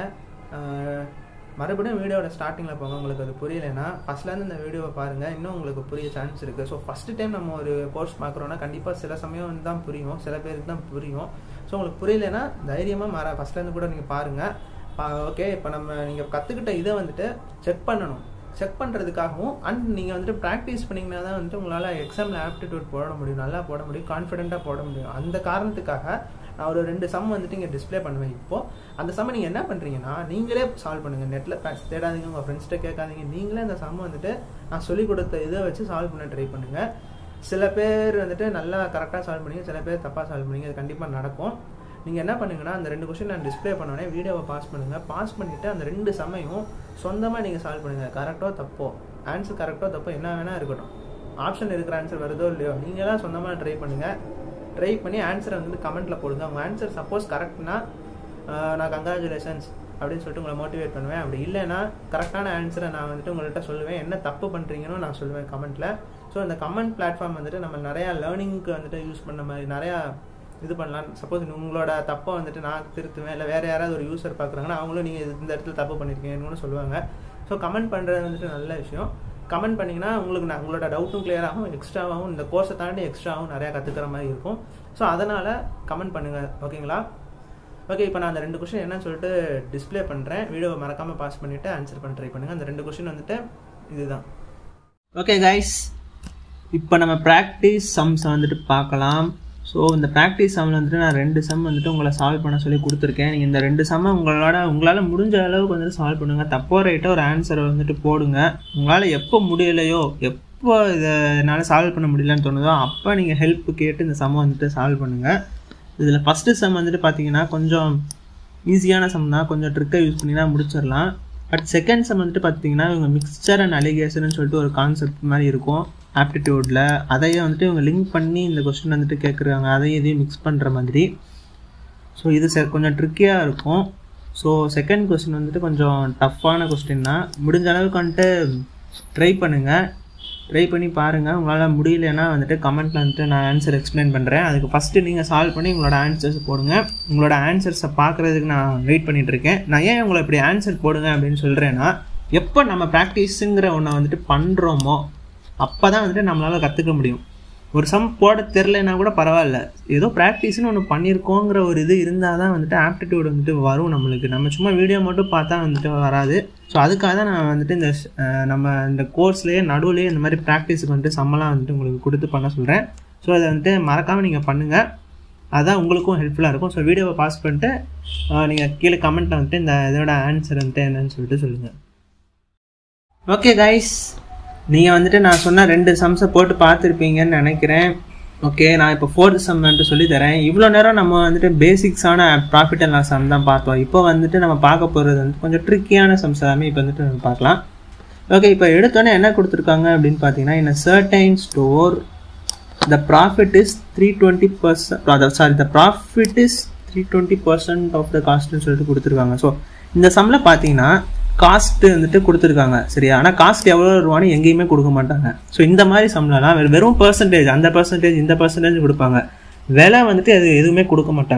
மறுபடியும் வீடியோட ஸ்டார்டிங்கில் போங்க. உங்களுக்கு அது புரியலைன்னா ஃபஸ்ட்லேருந்து இந்த வீடியோவை பாருங்கள், இன்னும் உங்களுக்கு புரிய சான்ஸ் இருக்குது. ஸோ ஃபஸ்ட்டு டைம் நம்ம ஒரு கோர்ஸ் பார்க்குறோன்னா கண்டிப்பாக சில சமயம் வந்து தான் புரியும், சில பேருக்கு தான் புரியும். ஸோ உங்களுக்கு புரியலைன்னா தைரியமாக மற ஃபஸ்ட்லேருந்து கூட நீங்கள் பாருங்கள். ஓகே, இப்போ நம்ம நீங்கள் கற்றுக்கிட்ட இதை வந்துட்டு செக் பண்ணணும். செக் பண்ணுறதுக்காகவும் அண்ட் நீங்கள் வந்துட்டு ப்ராக்டிஸ் பண்ணிங்கன்னா தான் வந்துட்டு உங்களால் எக்ஸாமில் ஆப்டிடியூட் போட முடியும், நல்லா போட முடியும், கான்ஃபிடென்ட்டாக போட முடியும். அந்த காரணத்துக்காக நான் ஒரு ரெண்டு சம் வந்துட்டு இங்கே டிஸ்பிளே பண்ணுவேன். இப்போது அந்த சம்மை நீங்கள் என்ன பண்ணுறீங்கன்னா நீங்களே சால்வ் பண்ணுங்கள். நெட்டில் தேடாதீங்க, உங்கள் ஃப்ரெண்ட்ஸ்கிட்ட கேட்காதீங்க. நீங்களே அந்த சம் வந்துட்டு நான் சொல்லிக் கொடுத்த இதை வச்சு சால்வ் பண்ண ட்ரை பண்ணுங்கள். சில பேர் வந்துட்டு நல்லா கரெக்டாக சால்வ் பண்ணிங்க, சில பேர் தப்பாக சால்வ் பண்ணிங்க. அது கண்டிப்பாக நடக்கும். நீங்கள் என்ன பண்ணுங்கன்னா, அந்த ரெண்டு கொஸ்டின் நான் டிஸ்பிளே பண்ணோன்னே வீடியோவை பாஸ் பண்ணுங்கள். பாஸ் பண்ணிவிட்டு அந்த ரெண்டு சம்மையும் சொந்தமாக நீங்கள் சால்வ் பண்ணுங்கள். கரெக்டோ தப்போ, ஆன்சர் கரெக்டோ தப்போ என்ன வேணால் இருக்கட்டும், ஆப்ஷன் இருக்கிற ஆன்சர் வருதோ இல்லையோ, நீங்களாம் சொந்தமாக ட்ரை பண்ணுங்கள். ட்ரை பண்ணி ஆன்சரை வந்து கமெண்ட்டில் போடுங்க. உங்கள் ஆன்சர் சப்போஸ் கரெக்ட்னா நான் கங்க்ராச்சுலேஷன்ஸ் அப்படின்னு சொல்லிட்டு உங்களை மோட்டிவேட் பண்ணுவேன். அப்படி இல்லைன்னா கரெக்டான ஆன்சரை நான் வந்துட்டு உங்கள்கிட்ட சொல்லுவேன், என்ன தப்பு பண்ணுறீங்கன்னு நான் சொல்லுவேன் கமெண்ட்டில். ஸோ இந்த கமெண்ட் பிளாட்ஃபார்ம் வந்துட்டு நம்ம நிறையா லேர்னிங்க்கு வந்துட்டு யூஸ் பண்ண மாதிரி நிறையா இது பண்ணலாம். சப்போஸ் உங்களோட தப்பை வந்துட்டு நான் திருத்துவேன், இல்லை வேறு யாராவது ஒரு யூஸர் பார்க்குறாங்கன்னா அவங்களும் நீங்கள் இந்த இடத்துல தப்பு பண்ணியிருக்கீங்கன்னு சொல்லுவாங்க. ஸோ கமெண்ட் பண்ணுறது வந்துட்டு நல்ல விஷயம். கமெண்ட் பண்ணிங்கன்னா உங்களுக்கு நான் உங்களோட டவுட்டும் கிளியர் ஆகும், எக்ஸ்ட்ராவாகவும் இந்த கோர்ஸை தாண்டி எக்ஸ்ட்ராவும் நிறையா கற்றுக்கிற மாதிரி இருக்கும். ஸோ அதனால் கமெண்ட் பண்ணுங்கள், ஓகேங்களா? ஓகே, இப்போ நான் அந்த ரெண்டு கொஸ்டின் என்னன்னு சொல்லிட்டு டிஸ்பிளே பண்ணுறேன். வீடியோவை மறக்காமல் பாஸ் பண்ணிவிட்டு ஆன்சர் பண்ண ட்ரை பண்ணுங்கள். அந்த ரெண்டு கொஸ்டின் வந்துட்டு இதுதான். ஓகே கைஸ், இப்போ நம்ம ப்ராக்டிஸ் சம்ஸை வந்துட்டு பார்க்கலாம். ஸோ இந்த ப்ராக்டிஸ் சம்மில் வந்துட்டு நான் ரெண்டு சம் வந்துட்டு உங்களை சால்வ் பண்ண சொல்லி கொடுத்துருக்கேன். நீங்கள் இந்த ரெண்டு சம்மை உங்களோட உங்களால் முடிஞ்ச அளவுக்கு வந்துட்டு சால்வ் பண்ணுங்கள். தப்போ ரைட்டாக ஒரு ஆன்சரை வந்துட்டு போடுங்க. உங்களால் எப்போ முடியலையோ, எப்போ இதை என்னால் சால்வ் பண்ண முடியலன்னு தோணுதோ அப்போ நீங்கள் ஹெல்ப் கேட்டு இந்த சம்மை வந்துட்டு சால்வ் பண்ணுங்கள். இதில் ஃபஸ்ட்டு சம் வந்துட்டு பார்த்தீங்கன்னா கொஞ்சம் ஈஸியான சம் தான், கொஞ்சம் ட்ரிக்கை யூஸ் பண்ணி தான் முடிச்சிடலாம். பட் செகண்ட் சம் வந்துட்டு பார்த்தீங்கன்னா இவங்க மிக்சர் அண்ட் அலிகேஷன் சொல்லிட்டு ஒரு கான்செப்ட் மாதிரி இருக்கும் ஆப்டிடியூடில். அதையே வந்துட்டு இவங்க லிங்க் பண்ணி இந்த கொஸ்டின் வந்துட்டு கேட்குறாங்க, அதையும் இதையும் மிக்ஸ் பண்ணுற மாதிரி. ஸோ இது செ கொஞ்சம் ட்ரிக்கியாக இருக்கும். ஸோ செகண்ட் கொஸ்டின் வந்துட்டு கொஞ்சம் டஃப்பான கொஸ்டின் தான். முடிஞ்ச அளவுக்கு வந்துட்டு ட்ரை பண்ணுங்கள், ட்ரை பண்ணி பாருங்கள். உங்களால் முடியலன்னா வந்துட்டு கமெண்ட்டில் வந்துட்டு நான் ஆன்சர் எக்ஸ்பிளைன் பண்ணுறேன். அதுக்கு ஃபஸ்ட்டு நீங்கள் சால்வ் பண்ணி உங்களோட ஆன்சர்ஸ் போடுங்க. உங்களோட ஆன்சர்ஸை பார்க்குறதுக்கு நான் வெயிட் பண்ணிகிட்ருக்கேன். நான் ஏன் உங்களை இப்படி ஆன்சர் போடுங்க அப்படின்னு சொல்கிறேன்னா, எப்போ நம்ம ப்ராக்டிஸுங்கிற ஒன்றை வந்துட்டு பண்ணுறோமோ அப்போ தான் வந்துட்டு நம்மளால் கற்றுக்க முடியும். ஒரு சம் போட தெரிலனா கூட பரவாயில்ல, ஏதோ ப்ராக்டிஸ்னு ஒன்று பண்ணியிருக்கோங்கிற ஒரு இது இருந்தால் தான் வந்துட்டு ஆப்டிடியூட் வந்துட்டு வரும் நம்மளுக்கு. நம்ம சும்மா வீடியோ மட்டும் பார்த்தா வந்துட்டு வராது. ஸோ அதுக்காக தான் நான் வந்துட்டு இந்த நம்ம இந்த கோர்ஸ்லேயே நடுவுலேயே இந்த மாதிரி ப்ராக்டிஸுக்கு வந்துட்டு சம்மெல்லாம் வந்துட்டு உங்களுக்கு கொடுத்து பண்ண சொல்கிறேன். ஸோ அதை வந்துட்டு மறக்காமல் நீங்கள் பண்ணுங்கள், அதுதான் உங்களுக்கும் ஹெல்ப்ஃபுல்லாக இருக்கும். ஸோ வீடியோவை பாஸ் பண்ணிட்டு நீங்கள் கீழே கமெண்ட்டில் வந்துட்டு இந்த இதோட ஆன்சர் வந்துட்டு என்னன்னு சொல்லிட்டு சொல்லுங்கள். ஓகே கைஸ், நீங்கள் வந்துட்டு நான் சொன்ன ரெண்டு சம்ஸை போட்டு பார்த்துருப்பீங்கன்னு நினைக்கிறேன். ஓகே, நான் இப்போ ஃபோர்த் சம் வந்துட்டு சொல்லி தரேன். இவ்வளோ நேரம் நம்ம வந்துட்டு பேசிக்ஸான ப்ராஃபிட் அண்ட் லாஸ் சம் தான் பார்த்தோம். இப்போ வந்துட்டு நம்ம பார்க்க போகிறது வந்து கொஞ்சம் ட்ரிக்கியான சம்ஸ் எல்லாமே இப்போ வந்துட்டு நம்ம பார்க்கலாம். ஓகே, இப்போ எடுத்தோன்னே என்ன கொடுத்துருக்காங்க அப்படின்னு பார்த்தீங்கன்னா, in a certain store the profit is three hundred twenty percent sorry the profit is three hundred twenty percent of the காஸ்ட்னு சொல்லிட்டு கொடுத்துருக்காங்க. ஸோ இந்த சம்மில் பார்த்தீங்கன்னா காஸ்ட்டு வந்துட்டு கொடுத்துருக்காங்க, சரியா? ஆனால் காஸ்ட் எவ்வளோ ரூபான்னு எங்கேயுமே கொடுக்க மாட்டாங்க. ஸோ இந்த மாதிரி சம்லலாம் வெறும் பர்சன்டேஜ், அந்த பர்சன்டேஜ் இந்த பர்சன்டேஜ் கொடுப்பாங்க, விலை வந்துட்டு அது எதுவுமே கொடுக்க மாட்டாங்க.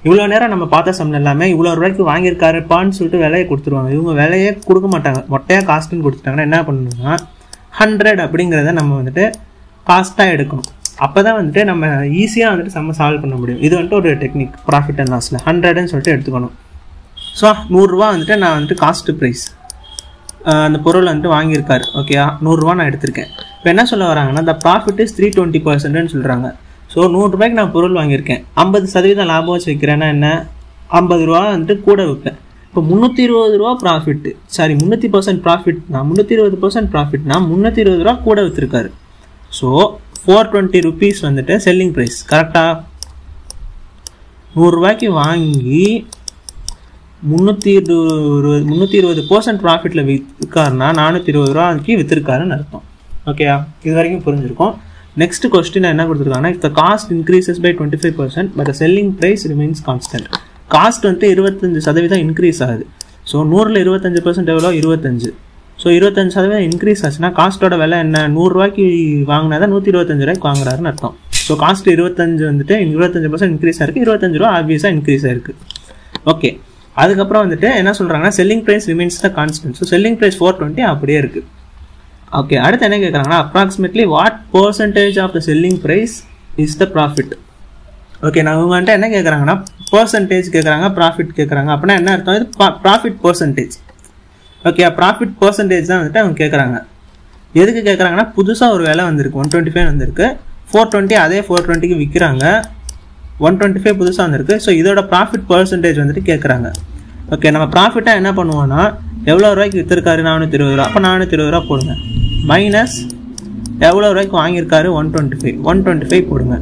இவ்வளோ நேரம் நம்ம பார்த்த சம் எல்லாமே இவ்வளோ ரூபாய்க்கு வாங்கியிருக்காருப்பான்னு சொல்லிட்டு விலையை கொடுத்துருவாங்க. இவங்க விலையே கொடுக்க மாட்டாங்க, மொட்டையாக காஸ்ட்டுன்னு கொடுத்துட்டாங்கன்னா என்ன பண்ணணும்னா ஹண்ட்ரட் அப்படிங்கிறத நம்ம வந்துட்டு காஸ்ட்டாக எடுக்கணும். அப்போ தான் வந்துட்டு நம்ம ஈஸியாக வந்துட்டு நம்ம சால்வ் பண்ண முடியும். இது வந்துட்டு ஒரு டெக்னிக் ப்ராஃபிட் அண்ட் லாஸில் ஹண்ட்ரட்னு சொல்லிட்டு எடுத்துக்கணும். ஸோ நூறுரூவா வந்துட்டு நான் வந்துட்டு காஸ்ட்டு ப்ரைஸ் அந்த பொருள் வந்துட்டு வாங்கியிருக்காரு. ஓகேயா, நூறுரூவா நான் எடுத்திருக்கேன். இப்போ என்ன சொல்ல வராங்கன்னா இந்த ப்ராஃபிட் இஸ் த்ரீ டுவெண்ட்டி பர்சன்ட்னு சொல்கிறாங்க. ஸோ நூறுரூபாய்க்கு நான் பொருள் வாங்கியிருக்கேன், ஐம்பது சதவீதம் லாபம் வச்சு வைக்கிறேன்னா என்ன, ஐம்பது ரூபா வந்துட்டு கூட வைப்பேன். இப்போ முந்நூற்றி இருபது ரூபா ப்ராஃபிட்டு, சாரி முந்நூற்றி பர்சன்ட் ப்ராஃபிட்னா முந்நூற்றி இருபது பர்சன்ட் ப்ராஃபிட்னா முந்நூற்றி இருபது ரூபா கூட விற்றுருக்காரு. ஸோ ஃபோர் டுவெண்ட்டி ருபீஸ் வந்துட்டு செல்லிங் ப்ரைஸ். கரெக்டாக நூறுரூவாய்க்கு வாங்கி முந்நூற்றி இருபது முந்நூற்றி இருபது பர்சன்ட் ப்ராஃபிட்டில் விற்காருன்னா நானூற்றி இருபது ரூபாய்க்கு விற்றுருக்காருன்னு அர்த்தம். ஓகேயா, இது வரைக்கும் புரிஞ்சிருக்கும். நெக்ஸ்ட் கொஸ்டின் என்ன கொடுத்துருக்காங்கன்னா, if the cost increases by twenty five percent but selling price remains constant. Cost வந்துட்டு இருபத்தஞ்சு சதவீதம் இன்க்ரீஸ் ஆகுது. ஸோ நூறில் இருபத்தஞ்சு பர்சன்ட் எவ்வளோ, இருபத்தஞ்சு. ஸோ இருபத்தஞ்சு சதவீதம் இன்க்ரீஸ் ஆச்சுன்னா காஸ்ட்டோட விலை என்ன, நூறுரூவாய்க்கு வாங்கினா தான் நூற்றி இருபத்தஞ்சு ரூபாய்க்கு வாங்குறாருன்னு அர்த்தம். ஸோ காஸ்ட் இருபத்தஞ்சு வந்துட்டு இருபத்தஞ்சு பர்சன்ட் இன்க்ரீஸ் ஆயிருக்கு, இருபத்தஞ்சு ரூபா ஆப்வியஸாக இன்க்ரீஸ் ஆயிருக்கு. ஓகே, அதுக்கப்புறம் வந்துட்டு என்ன சொல்கிறாங்கன்னா selling price remains the constant. So selling price four twenty அப்படியே இருக்குது. ஓகே, அடுத்து என்ன கேட்குறாங்கன்னா approximately what percentage of the selling price is the profit. Okay, நான் இவங்க வந்துட்டு என்ன கேட்குறாங்கன்னா பர்சன்டேஜ் கேட்குறாங்க, ப்ராஃபிட் கேட்குறாங்க. அப்படின்னா என்ன அர்த்தம், இது profit percentage. Okay, profit percentage தான் வந்துட்டு அவங்க கேட்குறாங்க. எதுக்கு கேட்குறாங்கன்னா புதுசாக ஒரு விலை வந்திருக்கு, ஒன் டுவெண்ட்டி ஃபைவ் வந்திருக்கு, ஃபோர் டுவெண்ட்டி அதே ஃபோர் டுவெண்ட்டிக்கு விற்கிறாங்க, ஒன் டுவெண்ட்டி ஃபைவ் புதுசாக வந்திருக்கு. ஸோ இதோட ப்ராஃபிட் பர்சன்டேஜ் வந்துட்டு கேட்குறாங்க. ஓகே, நம்ம ப்ராஃபிட்டாக என்ன பண்ணுவோம்னா எவ்வளோ ரூபாய்க்கு விற்றுருக்காரு, நானூற்றி இருபது ரூபா. அப்போ நானூற்றி இருபது ரூபா போடுங்க, மைனஸ் எவ்வளோ ரூபாய்க்கு வாங்கியிருக்காரு, one twenty five one twenty five போடுங்க.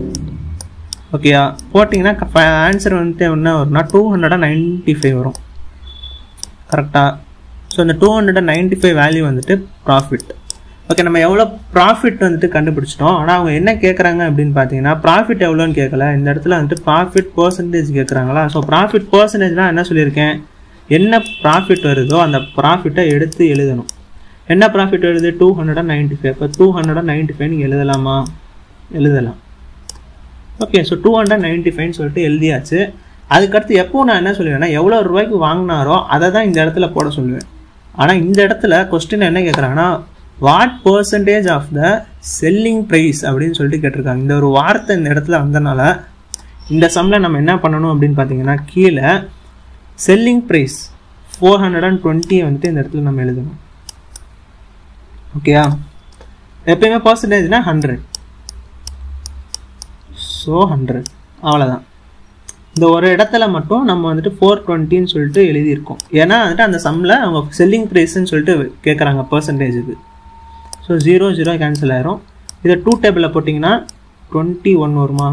ஓகேயா, போட்டிங்கன்னா ஆன்சர் வந்துட்டு என்ன வரும்னா two hundred and ninety five வரும். கரெக்டாக. ஸோ இந்த two hundred and ninety five value வந்துட்டு ப்ராஃபிட். ஓகே, நம்ம எவ்வளோ ப்ராஃபிட் வந்துட்டு கண்டுபிடிச்சிட்டோம். ஆனால் அவங்க என்ன கேட்குறாங்க அப்படின்னு பார்த்தீங்கன்னா ப்ராஃபிட் எவ்வளோன்னு கேட்கல, இந்த இடத்துல வந்துட்டு ப்ராஃபிட் பர்சன்டேஜ் கேட்குறாங்களா. ஸோ ப்ராஃபிட் பர்சன்டேஜ்னால் என்ன சொல்லியிருக்கேன், என்ன ப்ராஃபிட் வருதோ அந்த ப்ராஃபிட்டை எடுத்து எழுதணும். என்ன ப்ராஃபிட் வருது, two hundred and ninety five. இப்போ two hundred and ninety five நீங்கள் எழுதலாமா, எழுதலாம். Okay, so two hundred ninety ஃபைவ்னு சொல்லிட்டு எழுதியாச்சு. அதுக்கடுத்து எப்போ நான் என்ன சொல்லுவேன்னா எவ்வளோ ரூபாய்க்கு வாங்கினாரோ அதை தான் இந்த இடத்துல போட சொல்லுவேன். ஆனால் இந்த இடத்துல கொஸ்டின் என்ன கேட்குறாங்கன்னா what percentage of the selling price அப்படின்னு சொல்லிட்டு கேட்டிருக்காங்க. இந்த ஒரு வார்த்தை இந்த இடத்துல வந்தனால இந்த சம்மில் நம்ம என்ன பண்ணணும் அப்படின்னு பார்த்தீங்கன்னா கீழே selling price four hundred and twenty வந்துட்டு இந்த இடத்துல நம்ம எழுதணும். ஓகேயா, எப்பயுமே பர்சன்டேஜ்னா ஹண்ட்ரட். ஸோ ஹண்ட்ரட் அவ்வளோதான். இந்த ஒரு இடத்துல மட்டும் நம்ம வந்துட்டு ஃபோர் டுவெண்ட்டின்னு சொல்லிட்டு எழுதியிருக்கோம். ஏன்னா வந்துட்டு அந்த சம்மில் அவங்க செல்லிங் ப்ரைஸ்ன்னு சொல்லிட்டு கேட்குறாங்க பர்சன்டேஜுக்கு. ஸோ ஜீரோ ஜீரோ கேன்சல் ஆயிரும். இதை டூ டேபிளில் போட்டிங்கன்னா டுவெண்ட்டி ஒன் வருமா,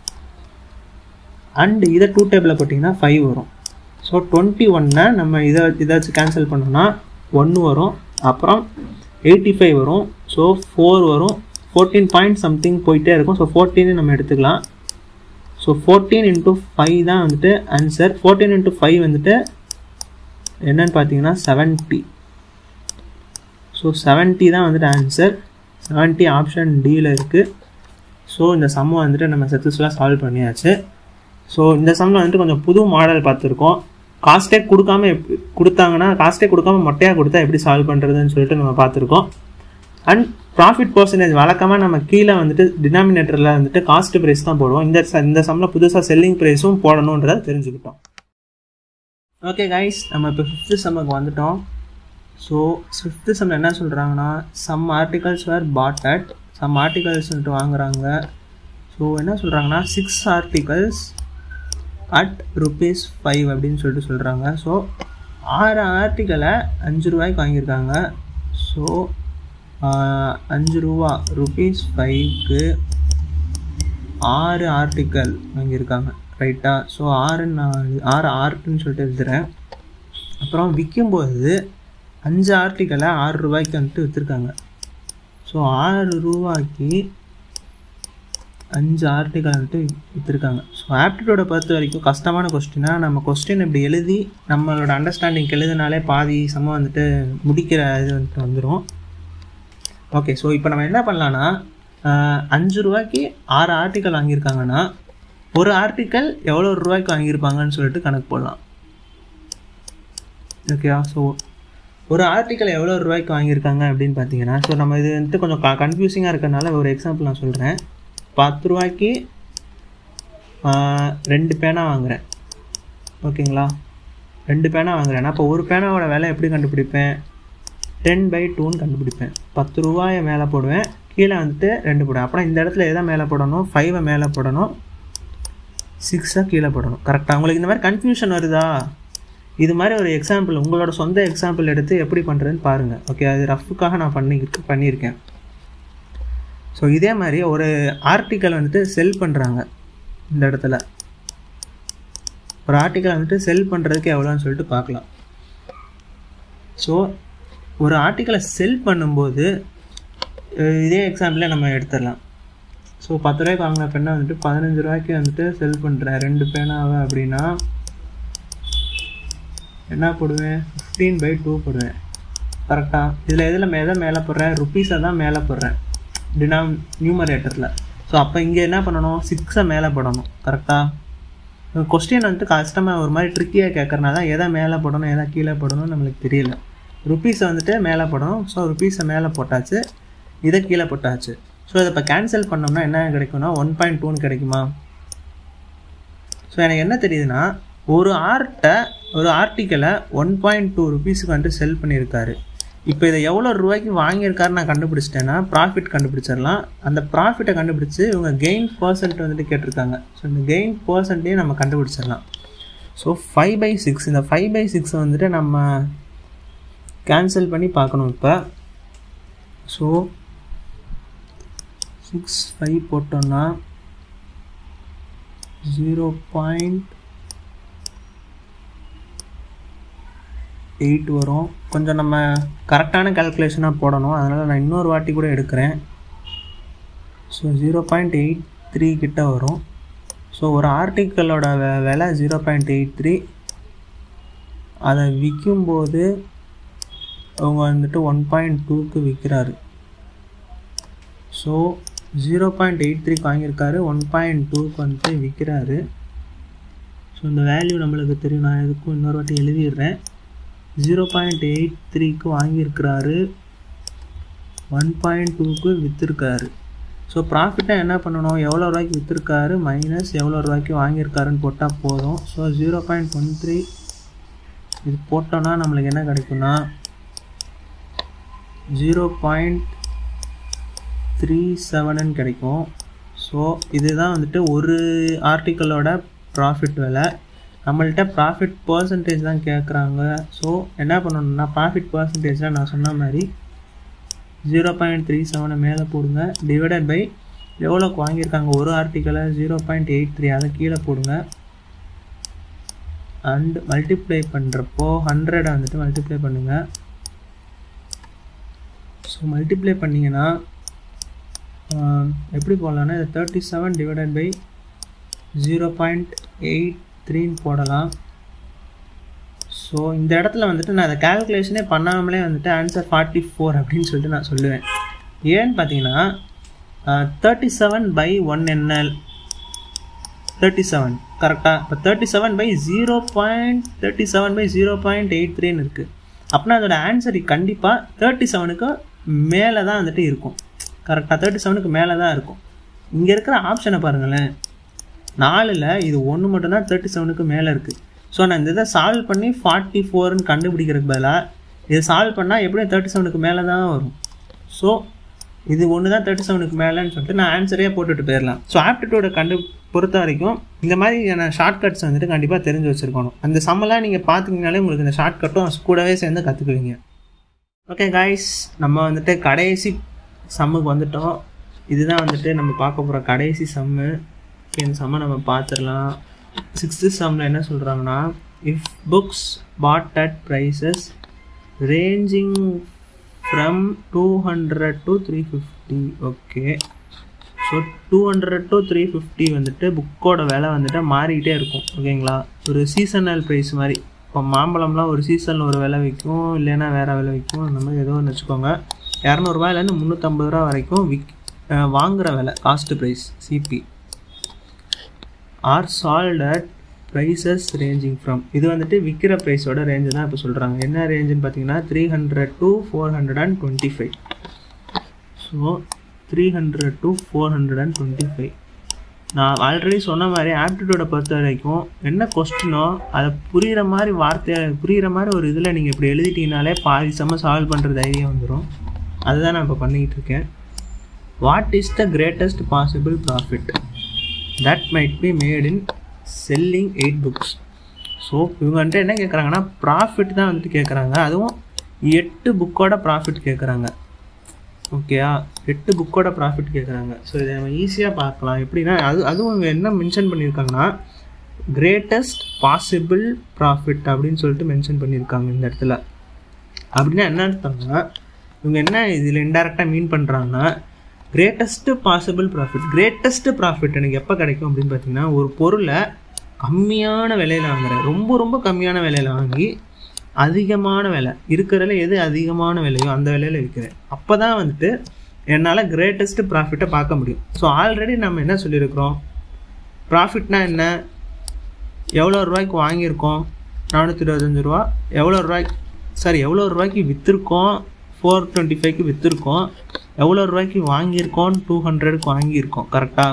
அண்டு இதை டூ டேபிளில் போட்டிங்கன்னா ஃபைவ் வரும். ஸோ டுவெண்ட்டி ஒன்னை நம்ம இதை இதாச்சும் கேன்சல் பண்ணோம்னா ஒன்று வரும், அப்புறம் எயிட்டி ஃபைவ் வரும். ஸோ ஃபோர் வரும், ஃபோர்டீன் பாயிண்ட் சம்திங் போயிட்டே இருக்கும். ஸோ ஃபோர்டீன்னு நம்ம எடுத்துக்கலாம். ஸோ ஃபோர்டீன் இன்ட்டு ஃபைவ் தான் வந்துட்டு ஆன்சர். ஃபோர்டீன் இன்ட்டு ஃபைவ் வந்துட்டு என்னன்னு பார்த்தீங்கன்னா செவன்ட்டி. ஸோ செவன்ட்டி தான் வந்துட்டு ஆன்சர். செவன்ட்டி ஆப்ஷன் டியில் இருக்குது. ஸோ இந்த சம்மை வந்துட்டு நம்ம சக்ஸஸ்ஃபுல்லாக சால்வ் பண்ணியாச்சு. ஸோ இந்த சம்மில் வந்துட்டு கொஞ்சம் புது மாடல் பார்த்துருக்கோம். காஸ்ட்டே கொடுக்காம எப் கொடுத்தாங்கன்னா காஸ்ட்டே கொடுக்காம மொட்டையாக கொடுத்தா எப்படி சால்வ் பண்ணுறதுன்னு சொல்லிட்டு நம்ம பார்த்துருக்கோம். அண்ட் ப்ராஃபிட் பர்சன்டேஜ் வழக்கமாக நம்ம கீழே வந்துட்டு டினாமினேட்டரில் வந்துட்டு காஸ்ட் ப்ரைஸ் தான் போடுவோம். இந்த இந்த சம்மில் புதுசாக செல்லிங் ப்ரைஸும் போடணுன்றதை தெரிஞ்சுக்கிட்டோம். ஓகே கைஸ், நம்ம இப்போ ஃபிஃப்த்து சம்முக்கு வந்துட்டோம். ஸோ ஃபிஃப்த்து சம்மில் என்ன சொல்கிறாங்கன்னா some articles where bought at some articles வந்துட்டு வாங்குறாங்க. ஸோ என்ன சொல்கிறாங்கன்னா six articles at rupees five அப்படின்னு சொல்லிட்டு சொல்கிறாங்க. ஸோ ஆறு ஆர்டிக்கலை அஞ்சு ரூபாய்க்கு வாங்கியிருக்காங்க. ஸோ அஞ்சு ரூபா ருபீஸ் ஃபைவ்க்கு ஆறு ஆர்டிக்கல் வாங்கியிருக்காங்க, ரைட்டா. ஸோ ஆறு நாலு ஆறு ஆர்ட்டுன்னு சொல்லிட்டு எழுதுகிறேன். அப்புறம் விற்கும்போது அஞ்சு ஆர்டிக்கலை ஆறு ரூபாய்க்கு வந்துட்டு விற்றுருக்காங்க. ஸோ ஆறு ரூபாய்க்கு அஞ்சு ஆர்டிக்கல் வந்துட்டு விற்றுருக்காங்க. ஸோ ஆப்டிடியூடை பொறுத்த வரைக்கும் கஷ்டமான கொஸ்டினாக நம்ம கொஸ்டின் இப்படி எழுதி நம்மளோட அண்டர்ஸ்டாண்டிங் எழுதினாலே பாதி சமம் வந்துட்டு முடிக்கிற இது வந்துட்டு வந்துடும். ஓகே, ஸோ இப்போ நம்ம என்ன பண்ணலான்னா அஞ்சு ரூபாய்க்கு ஆறு ஆர்டிக்கல் வாங்கியிருக்காங்கன்னா ஒரு ஆர்டிக்கல் எவ்வளோ ரூபாய்க்கு வாங்கியிருப்பாங்கன்னு சொல்லிட்டு கணக்கு போடலாம். ஓகேவா? ஸோ ஒரு ஆர்டிக்கல் எவ்வளோ ரூபாய்க்கு வாங்கியிருக்காங்க அப்படின்னு பார்த்தீங்கன்னா, ஸோ நம்ம இது வந்துட்டு கொஞ்சம் க கன்ஃபியூசிங்காக இருக்கிறதுனால ஒரு எக்ஸாம்பிள் நான் சொல்கிறேன். பத்து ரூபாய்க்கு ரெண்டு பேனா வாங்குகிறேன். ஓகேங்களா? ரெண்டு பேனா வாங்குறேன்னா அப்போ ஒரு பேனாவோட விலை எப்படி கண்டுபிடிப்பேன்? டென் பை டூன்னு கண்டுபிடிப்பேன். பத்து ரூபாயை மேலே போடுவேன், கீழே வந்துட்டு ரெண்டு போடுவேன். அப்புறம் இந்த இடத்துல எதை மேலே போடணும்? ஃபைவை மேலே போடணும், சிக்ஸை கீழே போடணும். கரெக்டாக? உங்களுக்கு இந்த மாதிரி கன்ஃபியூஷன் வருதா? இது மாதிரி ஒரு எக்ஸாம்பிள் உங்களோட சொந்த எக்ஸாம்பிள் எடுத்து எப்படி பண்ணுறதுன்னு பாருங்கள். ஓகே, அது ரஃபுக்காக நான் பண்ணி பண்ணியிருக்கேன். ஸோ இதே மாதிரி ஒரு ஆர்டிக்கல் வந்துட்டு செல் பண்ணுறாங்க. இந்த இடத்துல ஒரு ஆர்டிக்கல் வந்துட்டு செல் பண்ணுறதுக்கு எவ்வளோன்னு சொல்லிட்டு பார்க்கலாம். ஸோ ஒரு ஆர்டிக்கலை செல் பண்ணும்போது இதே எக்ஸாம்பிளே நம்ம எடுத்துடலாம். ஸோ பத்து ரூபாய்க்கு வாங்கின பெண்ணை வந்துட்டு பதினஞ்சு ரூபாய்க்கு வந்துட்டு செல் பண்ணுறேன் ரெண்டு பேனாவை அப்படின்னா என்ன போடுவேன்? ஃபிஃப்டீன் பை டூ போடுவேன். கரெக்டாக? இதில் எதில் எதை மேலே போடுறேன்? ருப்பீஸை தான் மேலே போடுறேன் டினாம் நியூமரேட்டரில். ஸோ அப்போ இங்கே என்ன பண்ணணும்? சிக்ஸை மேலே போடணும். கரெக்டாக? கொஸ்டின் வந்துட்டு கஷ்டமாக ஒரு மாதிரி ட்ரிக்கியாக கேட்குறனால எதை மேலே போடணும் எதை கீழே போடணும்னு நம்மளுக்கு தெரியல. ருப்பீஸை வந்துட்டு மேலே போடணும். ஸோ ருப்பீஸை மேலே போட்டாச்சு, இதை கீழே போட்டாச்சு. ஸோ இதை இப்போ கேன்சல் பண்ணோம்னா என்ன கிடைக்கும்னா ஒன் பாயிண்ட் டூன்னு கிடைக்குமா? ஸோ எனக்கு என்ன தெரியுதுன்னா ஒரு ஆர்ட்டை ஒரு ஆர்டிக்கலை ஒன் பாயிண்ட் டூ ருபீஸுக்கு வந்துட்டு செல் பண்ணியிருக்காரு. இப்போ இதை எவ்வளோ ரூபாய்க்கு வாங்கியிருக்காருன்னு நான் கண்டுபிடிச்சிட்டேன்னா ப்ராஃபிட் கண்டுபிடிச்சிடலாம். அந்த ப்ராஃபிட்டை கண்டுபிடிச்சி இவங்க கெயின் பர்சன்ட் வந்துட்டு கேட்டிருக்காங்க. ஸோ இந்த கெயின் பர்சன்ட்டையும் நம்ம கண்டுபிடிச்சிடலாம். ஸோ ஃபைவ் பை சிக்ஸ் இந்த ஃபைவ் பை சிக்ஸ் வந்துட்டு நம்ம கேன்சல் பண்ணி பார்க்கணும் இப்போ. ஸோ சிக்ஸ் ஃபைவ் போட்டோன்னா ஜீரோ பாயிண்ட் எயிட் வரும். கொஞ்சம் நம்ம கரெக்டான கால்குலேஷனாக போடணும், அதனால் நான் இன்னொரு வாட்டி கூட எடுக்கிறேன். So zero point eight three கிட்ட வரும். ஸோ ஒரு ஆர்டிக்கலோட வெ விலை ஜீரோ பாயிண்ட் எயிட் த்ரீ அதை விற்கும்போது அவங்க வந்துட்டு ஒன் பாயிண்ட் டூக்கு விற்கிறாரு. ஸோ ஜீரோ பாயிண்ட் எயிட் த்ரீக்கு வாங்கியிருக்காரு, ஒன் பாயிண்ட் டூக்கு வந்துட்டு விற்கிறாரு. ஸோ இந்த வேல்யூ நம்மளுக்கு தெரியும். நான் எதுக்கும் இன்னொரு வாட்டி எழுதிடுறேன். ஜீரோ பாயிண்ட் எயிட் த்ரீக்கு வாங்கியிருக்கிறாரு, ஒன் பாயிண்ட் டூக்கு விற்றுருக்காரு. ஸோ ப்ராஃபிட்டை என்ன பண்ணணும்? எவ்வளோ ரூபாய்க்கு விற்றுருக்காரு மைனஸ் எவ்வளோ ரூபாய்க்கு வாங்கியிருக்காருன்னு போட்டால் போதும். So zero point one three இது போட்டோன்னா நம்மளுக்கு என்ன கிடைக்குன்னா ஜீரோ பாயிண்ட் த்ரீ செவனுன்னு கிடைக்கும். ஸோ இதுதான் வந்துட்டு ஒரு ஆர்டிக்கலோட ப்ராஃபிட் விலை. நம்மள்கிட்ட ப்ராஃபிட் பர்சன்டேஜ் தான் கேட்குறாங்க. ஸோ என்ன பண்ணணும்னா ப்ராஃபிட் பர்சன்டேஜில் நான் சொன்ன மாதிரி ஜீரோ பாயிண்ட் த்ரீ செவனை மேலே போடுங்க, டிவைடட் பை எவ்வளோக்கு வாங்கியிருக்காங்க ஒரு ஆர்டிக்கலை ஜீரோ பாயிண்ட் எயிட் த்ரீ அதை கீழே போடுங்க. அண்ட் மல்டிப்ளை பண்ணுறப்போ ஹண்ட்ரடை வந்துட்டு மல்டிப்ளை பண்ணுங்கள். ஸோ மல்டிப்ளை பண்ணிங்கன்னா எப்படி போடலான்னா இது thirty seven divided by zero point eight த்ரீன்னு போடலாம். ஸோ இந்த இடத்துல வந்துட்டு நான் அதை கேல்குலேஷனே பண்ணாமலே வந்துட்டு ஆன்சர் ஃபார்ட்டி ஃபோர் அப்படின்னு சொல்லிட்டு நான் சொல்லுவேன். ஏன்னு பார்த்தீங்கன்னா thirty seven by one NL thirty seven கரெக்டாக. இப்போ thirty seven by zero point thirty seven by zero point eight த்ரீன்னு இருக்குது. அப்படின்னா அதோட ஆன்சர் கண்டிப்பாக தேர்ட்டி செவனுக்கு மேலே தான் வந்துட்டு இருக்கும். கரெக்டாக தேர்ட்டி செவனுக்கு மேலே தான் இருக்கும். இங்கே இருக்கிற ஆப்ஷனை பாருங்களேன், நாலில் இது ஒன்று மட்டும்தான் தேர்ட்டி செவனுக்கு மேலே இருக்குது. ஸோ நான் இந்த இதை சால்வ் பண்ணி ஃபார்ட்டி ஃபோர்னு கண்டுபிடிக்கிறதுக்கு பதிலாக இதை சால்வ் பண்ணால் எப்படியும் தேர்ட்டி செவனுக்கு மேலே தான் வரும். ஸோ இது ஒன்று தான் தேர்ட்டி செவனுக்கு மேலேன்னு சொல்லிட்டு நான் ஆன்சரே போட்டுட்டு போயிடலாம். ஸோ ஆப்டிடியூடை கண்டு பொறுத்த வரைக்கும் இந்த மாதிரி ஷார்ட்கட்ஸ் வந்துட்டு கண்டிப்பாக தெரிஞ்சு வச்சுருக்கணும். அந்த சம்மெல்லாம் நீங்கள் பார்த்தீங்கனாலே உங்களுக்கு இந்த ஷார்ட்கட்டும் கூடவே சேர்ந்து கற்றுக்குவீங்க. ஓகே காய்ஸ், நம்ம வந்துட்டு கடைசி சம்முக்கு வந்துட்டோம். இதுதான் வந்துட்டு நம்ம பார்க்க போகிற கடைசி சம்மு. இந்த சம்மை நம்ம பார்த்துடலாம். சிக்ஸ்த்து சம்மில் என்ன சொல்கிறாங்கன்னா, if books bought at prices ranging from two hundred to three fifty. Okay, so two hundred to three fifty வந்துட்டு புக்கோட விலை வந்துட்டு மாறிக்கிட்டே இருக்கும். ஓகேங்களா, ஒரு சீசனல் ப்ரைஸ் மாதிரி. இப்போ மாம்பழம்லாம் ஒரு சீசனில் ஒரு விலை விற்கும், இல்லைன்னா வேறு விலை விற்கும். அந்த மாதிரி ஏதோ ஒன்று வச்சுக்கோங்க. இரநூறுபாயிலேருந்து முந்நூற்றம்பது ரூபா வரைக்கும் விக் வாங்குகிற விலை cost price CP. Or sold at prices ranging from, இது வந்துட்டு விற்கிற ப்ரைஸோட ரேஞ்சு தான் இப்போ சொல்கிறாங்க. என்ன ரேஞ்சுன்னு பார்த்தீங்கன்னா three hundred to four hundred and twenty five. So three hundred to four hundred and twenty five. நான் ஆல்ரெடி சொன்ன மாதிரி ஆப்டிடியூடை பொறுத்த வரைக்கும் என்ன கொஸ்டினோ அதை புரிகிற மாதிரி வார்த்தையை புரிகிற மாதிரி ஒரு இதில் நீங்கள் இப்படி எழுதிட்டீங்கனாலே பாதி செம்ம சால்வ் பண்ணுற தைரியம் வந்துடும். அதுதான் நான் இப்போ பண்ணிக்கிட்டு இருக்கேன். What is the greatest possible profit that might be made in selling eight books. So இவங்க வந்துட்டு என்ன கேட்குறாங்கன்னா ப்ராஃபிட் தான் வந்துட்டு கேட்குறாங்க. அதுவும் எட்டு புக்கோட ப்ராஃபிட் கேட்குறாங்க. ஓகேயா, எட்டு புக்கோட ப்ராஃபிட் கேட்குறாங்க. ஸோ இதை நம்ம ஈஸியாக பார்க்கலாம். எப்படின்னா அது அதுவும் இவங்க என்ன மென்ஷன் பண்ணியிருக்காங்கன்னா கிரேட்டஸ்ட் பாசிபிள் ப்ராஃபிட் அப்படின்னு சொல்லிட்டு மென்ஷன் பண்ணியிருக்காங்க இந்த இடத்துல. அப்படின்னா என்ன அர்த்தம்னா இவங்க என்ன இதில் இன்டெரக்டாக மீன் பண்ணுறாங்கன்னா greatest possible profit. Greatest profit எனக்கு எப்போ கிடைக்கும் அப்படின்னு பார்த்தீங்கன்னா ஒரு பொருளை கம்மியான விலையில் வாங்குறேன், ரொம்ப ரொம்ப கம்மியான விலையில் வாங்கி அதிகமான விலை இருக்கிறதுல எது அதிகமான விலையோ அந்த விலையில் விற்கிறேன். அப்போ தான் வந்துட்டு என்னால் கிரேட்டஸ்ட்டு ப்ராஃபிட்டை பார்க்க முடியும். ஸோ ஆல்ரெடி நம்ம என்ன சொல்லியிருக்கிறோம், ப்ராஃபிட்னா என்ன, எவ்வளோ ரூபாய்க்கு வாங்கியிருக்கோம் நானூற்றி இருபத்தஞ்சி ரூபா, எவ்வளோ ரூபாய்க்கு சாரி எவ்வளோ ரூபாய்க்கு விற்றுருக்கோம் ஃபோர் டுவெண்ட்டி ஃபைவ்க்கு விற்றுருக்கோம், எவ்வளோ ரூபாய்க்கு வாங்கியிருக்கோம் டூ ஹண்ட்ரடுக்கு வாங்கியிருக்கோம். கரெக்டாக?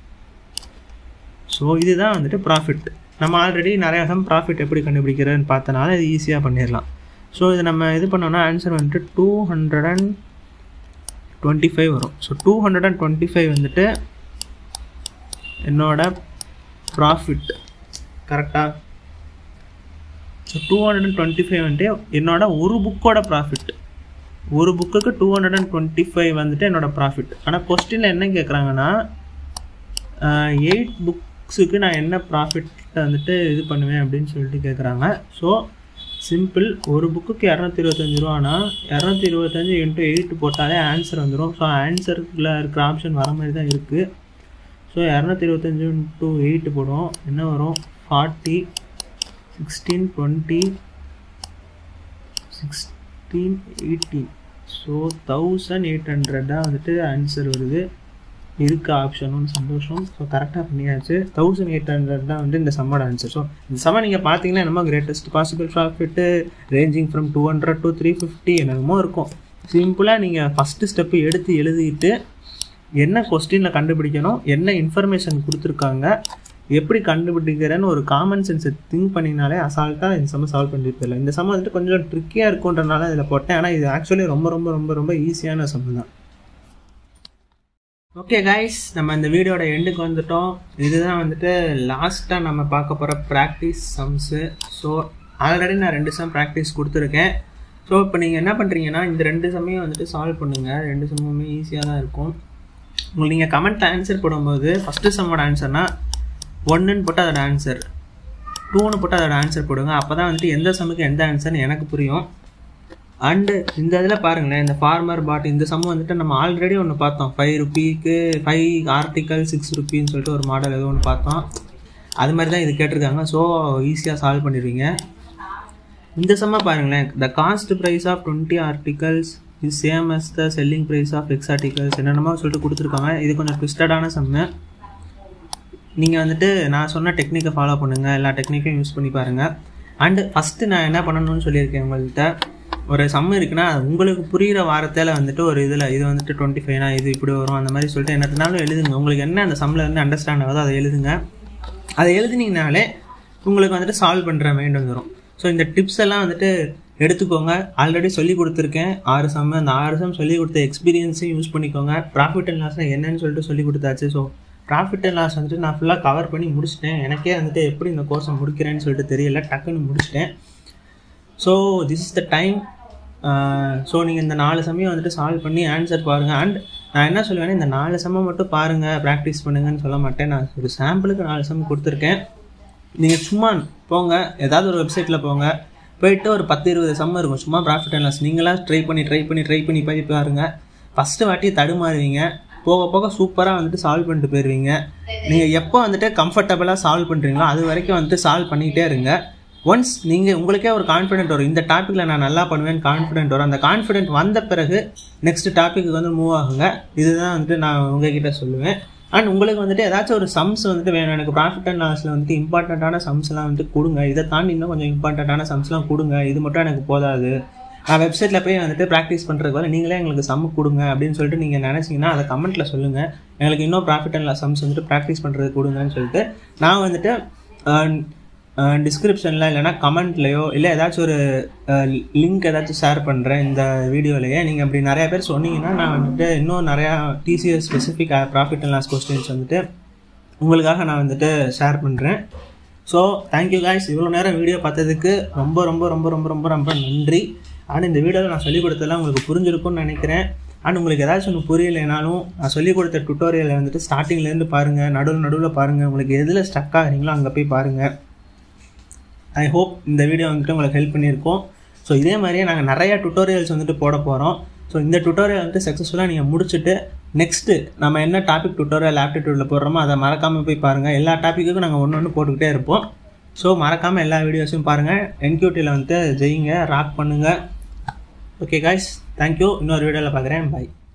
ஸோ இதுதான் வந்துட்டு ப்ராஃபிட். நம்ம ஆல்ரெடி நிறையா சம் ப்ராஃபிட் எப்படி கண்டுபிடிக்கிறதுன்னு பார்த்தனால இது ஈஸியாக பண்ணிடலாம். ஸோ இது நம்ம இது பண்ணோன்னா ஆன்சர் வந்துட்டு two hundred and twenty five வரும். So two hundred and twenty five வந்துட்டு என்னோட ப்ராஃபிட். கரெக்டாக? So two hundred and twenty five வந்துட்டு என்னோட ஒரு புக்கோட ப்ராஃபிட். ஒரு புக்குக்கு two hundred and twenty five வந்துட்டு என்னோடய ப்ராஃபிட். ஆனால் கொஸ்டினில் என்ன கேட்குறாங்கன்னா எயிட் புக்ஸுக்கு நான் என்ன ப்ராஃபிட் வந்துட்டு இது பண்ணுவேன் அப்படின்னு சொல்லிட்டு கேட்குறாங்க. ஸோ சிம்பிள், ஒரு புக்குக்கு இரநூத்தி இருபத்தஞ்சி ரூபானா இரநூத்தி இருபத்தஞ்சி இன்ட்டு எயிட் போட்டாலே ஆன்சர் வந்துடும். ஸோ ஆன்சருக்குள்ள இருக்கிற ஆப்ஷன் வர மாதிரி தான் இருக்குது. ஸோ இரநூத்தி இருபத்தஞ்சி இன்ட்டு எயிட்டு போடுவோம், என்ன வரும், forty, sixteen, twenty, sixteen, eighteen. So thousand eight hundred தான் வந்துட்டு ஆன்சர் வருது. இருக்க ஆப்ஷனும் சந்தோஷம். ஸோ கரெக்டாக பண்ணியாச்சு. தௌசண்ட் எயிட் ஹண்ட்ரட் தான் வந்து இந்த சம்மோட ஆன்சர். ஸோ இந்த சம்ம நீங்கள் பார்த்தீங்கன்னா என்னமோ greatest possible profit ranging from two hundred to three fifty என்னமோ இருக்கும். சிம்பிளாக நீங்கள் ஃபஸ்ட்டு ஸ்டெப்பு எடுத்து எழுதிட்டு என்ன கொஸ்டினில் கண்டுபிடிக்கணும், என்ன இன்ஃபர்மேஷன் கொடுத்துருக்காங்க, எப்படி கண்டுபிடிக்கிறேன்னு ஒரு காமன் சென்ஸை திங்க் பண்ணினாலே அசால்ட்டாக இந்த சம்ம சால்வ் பண்ணிட்டு போயிடலாம். இந்த சம்ம வந்துட்டு கொஞ்சம் ட்ரிக்கியாக இருக்குன்றனால இதில் போட்டேன். ஆனால் இது ஆக்சுவலி ரொம்ப ரொம்ப ரொம்ப ரொம்ப ஈஸியான சம்ம தான். ஓகே கைஸ், நம்ம இந்த வீடியோட எண்டுக்கு வந்துட்டோம். இதுதான் வந்துட்டு லாஸ்ட்டாக நம்ம பார்க்க போகிற ப்ராக்டிஸ் சம்ஸு. ஸோ ஆல்ரெடி நான் ரெண்டு சம் ப்ராக்டிஸ் கொடுத்துருக்கேன். ஸோ இப்போ நீங்கள் என்ன பண்ணுறீங்கன்னா இந்த ரெண்டு சம்மையும் வந்துட்டு சால்வ் பண்ணுங்கள். ரெண்டு சம்முமே ஈஸியாக தான் இருக்கும். உங்களுக்கு நீங்கள் கமெண்ட்டில் ஆன்சர் போடும்போது ஃபஸ்ட்டு சம்மோட ஆன்சர்னால் ஒன்றுன்னு போட்டு அதோட ஆன்சர், டூன்னு போட்டு அதோட ஆன்சர் போடுங்க. அப்போ தான் வந்துட்டு எந்த சம்முக்கு எந்த ஆன்சர்னு எனக்கு புரியும். அண்டு இந்த இதில் பாருங்களேன், இந்த ஃபார்மர் பாட் இந்த சம் வந்துட்டு நம்ம ஆல்ரெடி ஒன்று பார்த்தோம். ஃபைவ் ருப்பீக்கு ஃபைவ் ஆர்டிக்கல் சிக்ஸ் ருப்பீன்னு சொல்லிட்டு ஒரு மாடல் ஏதோ ஒன்று பார்த்தோம். அது மாதிரி தான் இது கேட்டிருக்காங்க. ஸோ ஈஸியாக சால்வ் பண்ணிடுவீங்க. இந்த சம்மை பாருங்களேன், the cost price of twenty articles is same as the selling price of X articles என்னென்னமோ சொல்லிட்டு கொடுத்துருக்காங்க. இது கொஞ்சம் ட்விஸ்டடான சம்மு. நீங்கள் வந்துட்டு நான் சொன்ன டெக்னிக்கை ஃபாலோ பண்ணுங்கள், எல்லா டெக்னிக்கையும் யூஸ் பண்ணி பாருங்கள். அண்டு ஃபஸ்ட்டு நான் என்ன பண்ணணும்னு சொல்லியிருக்கேன் உங்கள்கிட்ட, ஒரு சம் இருக்குன்னா உங்களுக்கு புரிகிற வாரத்தில் வந்துட்டு ஒரு இதில் இது வந்துட்டு டுவெண்ட்டி ஃபைவ்னா இது இப்படி வரும் அந்த மாதிரி சொல்லிட்டு என்னத்தினாலும் எழுதுங்க. உங்களுக்கு என்ன அந்த சம்மில் வந்து அண்டர்ஸ்டாண்ட் ஆகுதோ அதை எழுதுங்க. அதை எழுதினீங்கனாலே உங்களுக்கு வந்துட்டு சால்வ் பண்ணுற மைண்ட் வந்துடும். ஸோ இந்த டிப்ஸ் எல்லாம் வந்துட்டு எடுத்துக்கோங்க. ஆல்ரெடி சொல்லி கொடுத்துருக்கேன் ஆறு சம். அந்த ஆறு சம் சொல்லி கொடுத்த எக்ஸ்பீரியன்ஸையும் யூஸ் பண்ணிக்கோங்க. ப்ராஃபிட் அண்ட் லாஸ்னால் என்னன்னு சொல்லிட்டு சொல்லி கொடுத்தாச்சு. ஸோ ப்ராஃபிட் அண்ட் லாஸ் வந்துட்டு நான் ஃபுல்லாக கவர் பண்ணி முடிச்சிட்டேன். எனக்கே வந்துட்டு எப்படி இந்த கோர்ஸை முடிக்கிறேன்னு சொல்லிட்டு தெரியல, டக்குன்னு முடிச்சிட்டேன். So this is the time. So நீங்கள் இந்த நாலு சமயம் வந்துட்டு சால்வ் பண்ணி ஆன்சர் பாருங்கள். அண்ட் நான் என்ன சொல்லுவேன்னா இந்த நாலு சமம் மட்டும் பாருங்கள், ப்ராக்டிஸ் பண்ணுங்கன்னு சொல்ல மாட்டேன். நான் ஒரு சாம்பிளுக்கு நாலு சமம் கொடுத்துருக்கேன். நீங்கள் சும்மா போங்க, ஏதாவது ஒரு வெப்சைட்டில் போங்க, போயிட்டு ஒரு பத்து இருபது சம்ம இருக்கும் சும்மா ப்ராஃபிட் அண்ட் லாஸ். நீங்களாம் ட்ரை பண்ணி ட்ரை பண்ணி ட்ரை பண்ணி போய் பாருங்கள். ஃபஸ்ட்டு வாட்டி தடுமாறுவீங்க, போக போக சூப்பராக வந்துட்டு சால்வ் பண்ணிட்டு போயிடுவீங்க. நீங்கள் எப்போ வந்துட்டு கம்ஃபர்டபுளாக சால்வ் பண்ணுறீங்களோ அது வரைக்கும் வந்துட்டு சால்வ் பண்ணிகிட்டே இருங்க. ஒன்ஸ் நீங்கள் உங்களுக்கே ஒரு கான்ஃபிடென்ட் வரும், இந்த டாப்பிக்கில் நான் நல்லா பண்ணுவேன்னு கான்ஃபிடென்ட் வரும். அந்த கான்ஃபிடென்ட் வந்த பிறகு நெக்ஸ்ட் டாப்பிக்கு வந்து மூவ் ஆகுங்க. இதுதான் வந்துட்டு நான் உங்ககிட்ட சொல்லுவேன். அண்ட் உங்களுக்கு வந்துட்டு ஏதாச்சும் ஒரு சம்ஸ் வந்துட்டு வேணும், எனக்கு ப்ராஃபிட் அண்ட் லாஸில் வந்துட்டு இம்பார்ட்டண்ட்டான சம்ஸ்லாம் வந்துட்டு கொடுங்க, இதை தாண்டி இன்னும் கொஞ்சம் இம்பார்ட்டண்ட்டான சம்ஸ்லாம் கொடுங்க, இது மட்டும் எனக்கு போதாது, நான் வெப்சைட்டில் போய் வந்துட்டு ப்ராக்டிஸ் பண்ணுறதுக்கு வர நீங்களே எங்களுக்கு சம் கொடுங்க அப்படின்னு சொல்லிட்டு நீங்கள் நினச்சிங்கன்னா அதை கமெண்ட்டில் சொல்லுங்கள். எங்களுக்கு இன்னும் ப்ராஃபிட் அண்ட் லாஸ் சம்ஸ் வந்துட்டு ப்ராக்டிஸ் பண்ணுறது கொடுங்கன்னு சொல்லிட்டு நான் வந்துட்டு டிஸ்கிரிப்ஷனில் இல்லைனா கமெண்ட்லையோ இல்லை ஏதாச்சும் ஒரு லிங்க் ஏதாச்சும் ஷேர் பண்ணுறேன் இந்த வீடியோலையே. நீங்கள் அப்படி நிறையா பேர் சொன்னீங்கன்னா நான் வந்துட்டு இன்னும் நிறையா TCS specific profit and loss questions வந்துட்டு உங்களுக்காக நான் வந்துட்டு ஷேர் பண்ணுறேன். ஸோ தேங்க்யூ காய்ஸ், இவ்வளோ நேரம் வீடியோ பார்த்ததுக்கு ரொம்ப ரொம்ப ரொம்ப ரொம்ப ரொம்ப ரொம்ப நன்றி. ஆனால் இந்த வீடியோவில் நான் சொல்லிக் கொடுத்ததெல்லாம் உங்களுக்கு புரிஞ்சிருக்கும்னு நினைக்கிறேன். அண்ட் உங்களுக்கு ஏதாச்சும் ஒன்று புரியலைனாலும் நான் சொல்லிக் கொடுத்த டுட்டோரியலை வந்துட்டு ஸ்டார்டிங்லேருந்து பாருங்கள், நடுவில் நடுவில் பாருங்கள், உங்களுக்கு எதில் ஸ்டக் ஆகிறீங்களோ அங்கே போய் பாருங்கள். ஐ ஹோப் இந்த வீடியோ வந்துட்டு உங்களுக்கு ஹெல்ப் பண்ணியிருக்கோம். ஸோ இதே மாதிரியே நாங்கள் நிறையா டுட்டோரியல்ஸ் வந்துட்டு போட போகிறோம். ஸோ இந்த டுட்டோரியல் வந்துட்டு சக்ஸஸ்ஃபுல்லாக நீங்கள் முடிச்சுட்டு நெக்ஸ்ட்டு நம்ம என்ன டாபிக் டுட்டோரியல் ஆப்டிடியூடில் போடுறோமோ அதை மறக்காமல் போய் பாருங்கள். எல்லா டாப்பிக்குக்கும் நாங்கள் ஒன்று ஒன்று போட்டுக்கிட்டே இருப்போம். ஸோ மறக்காமல் எல்லா வீடியோஸையும் பாருங்கள். என்கியூடியில் வந்துட்டு ஜெயிங்க, ராக் பண்ணுங்கள். Okay guys, thank you. இன்னொரு வீடியோவில் பார்க்குறேன். பை.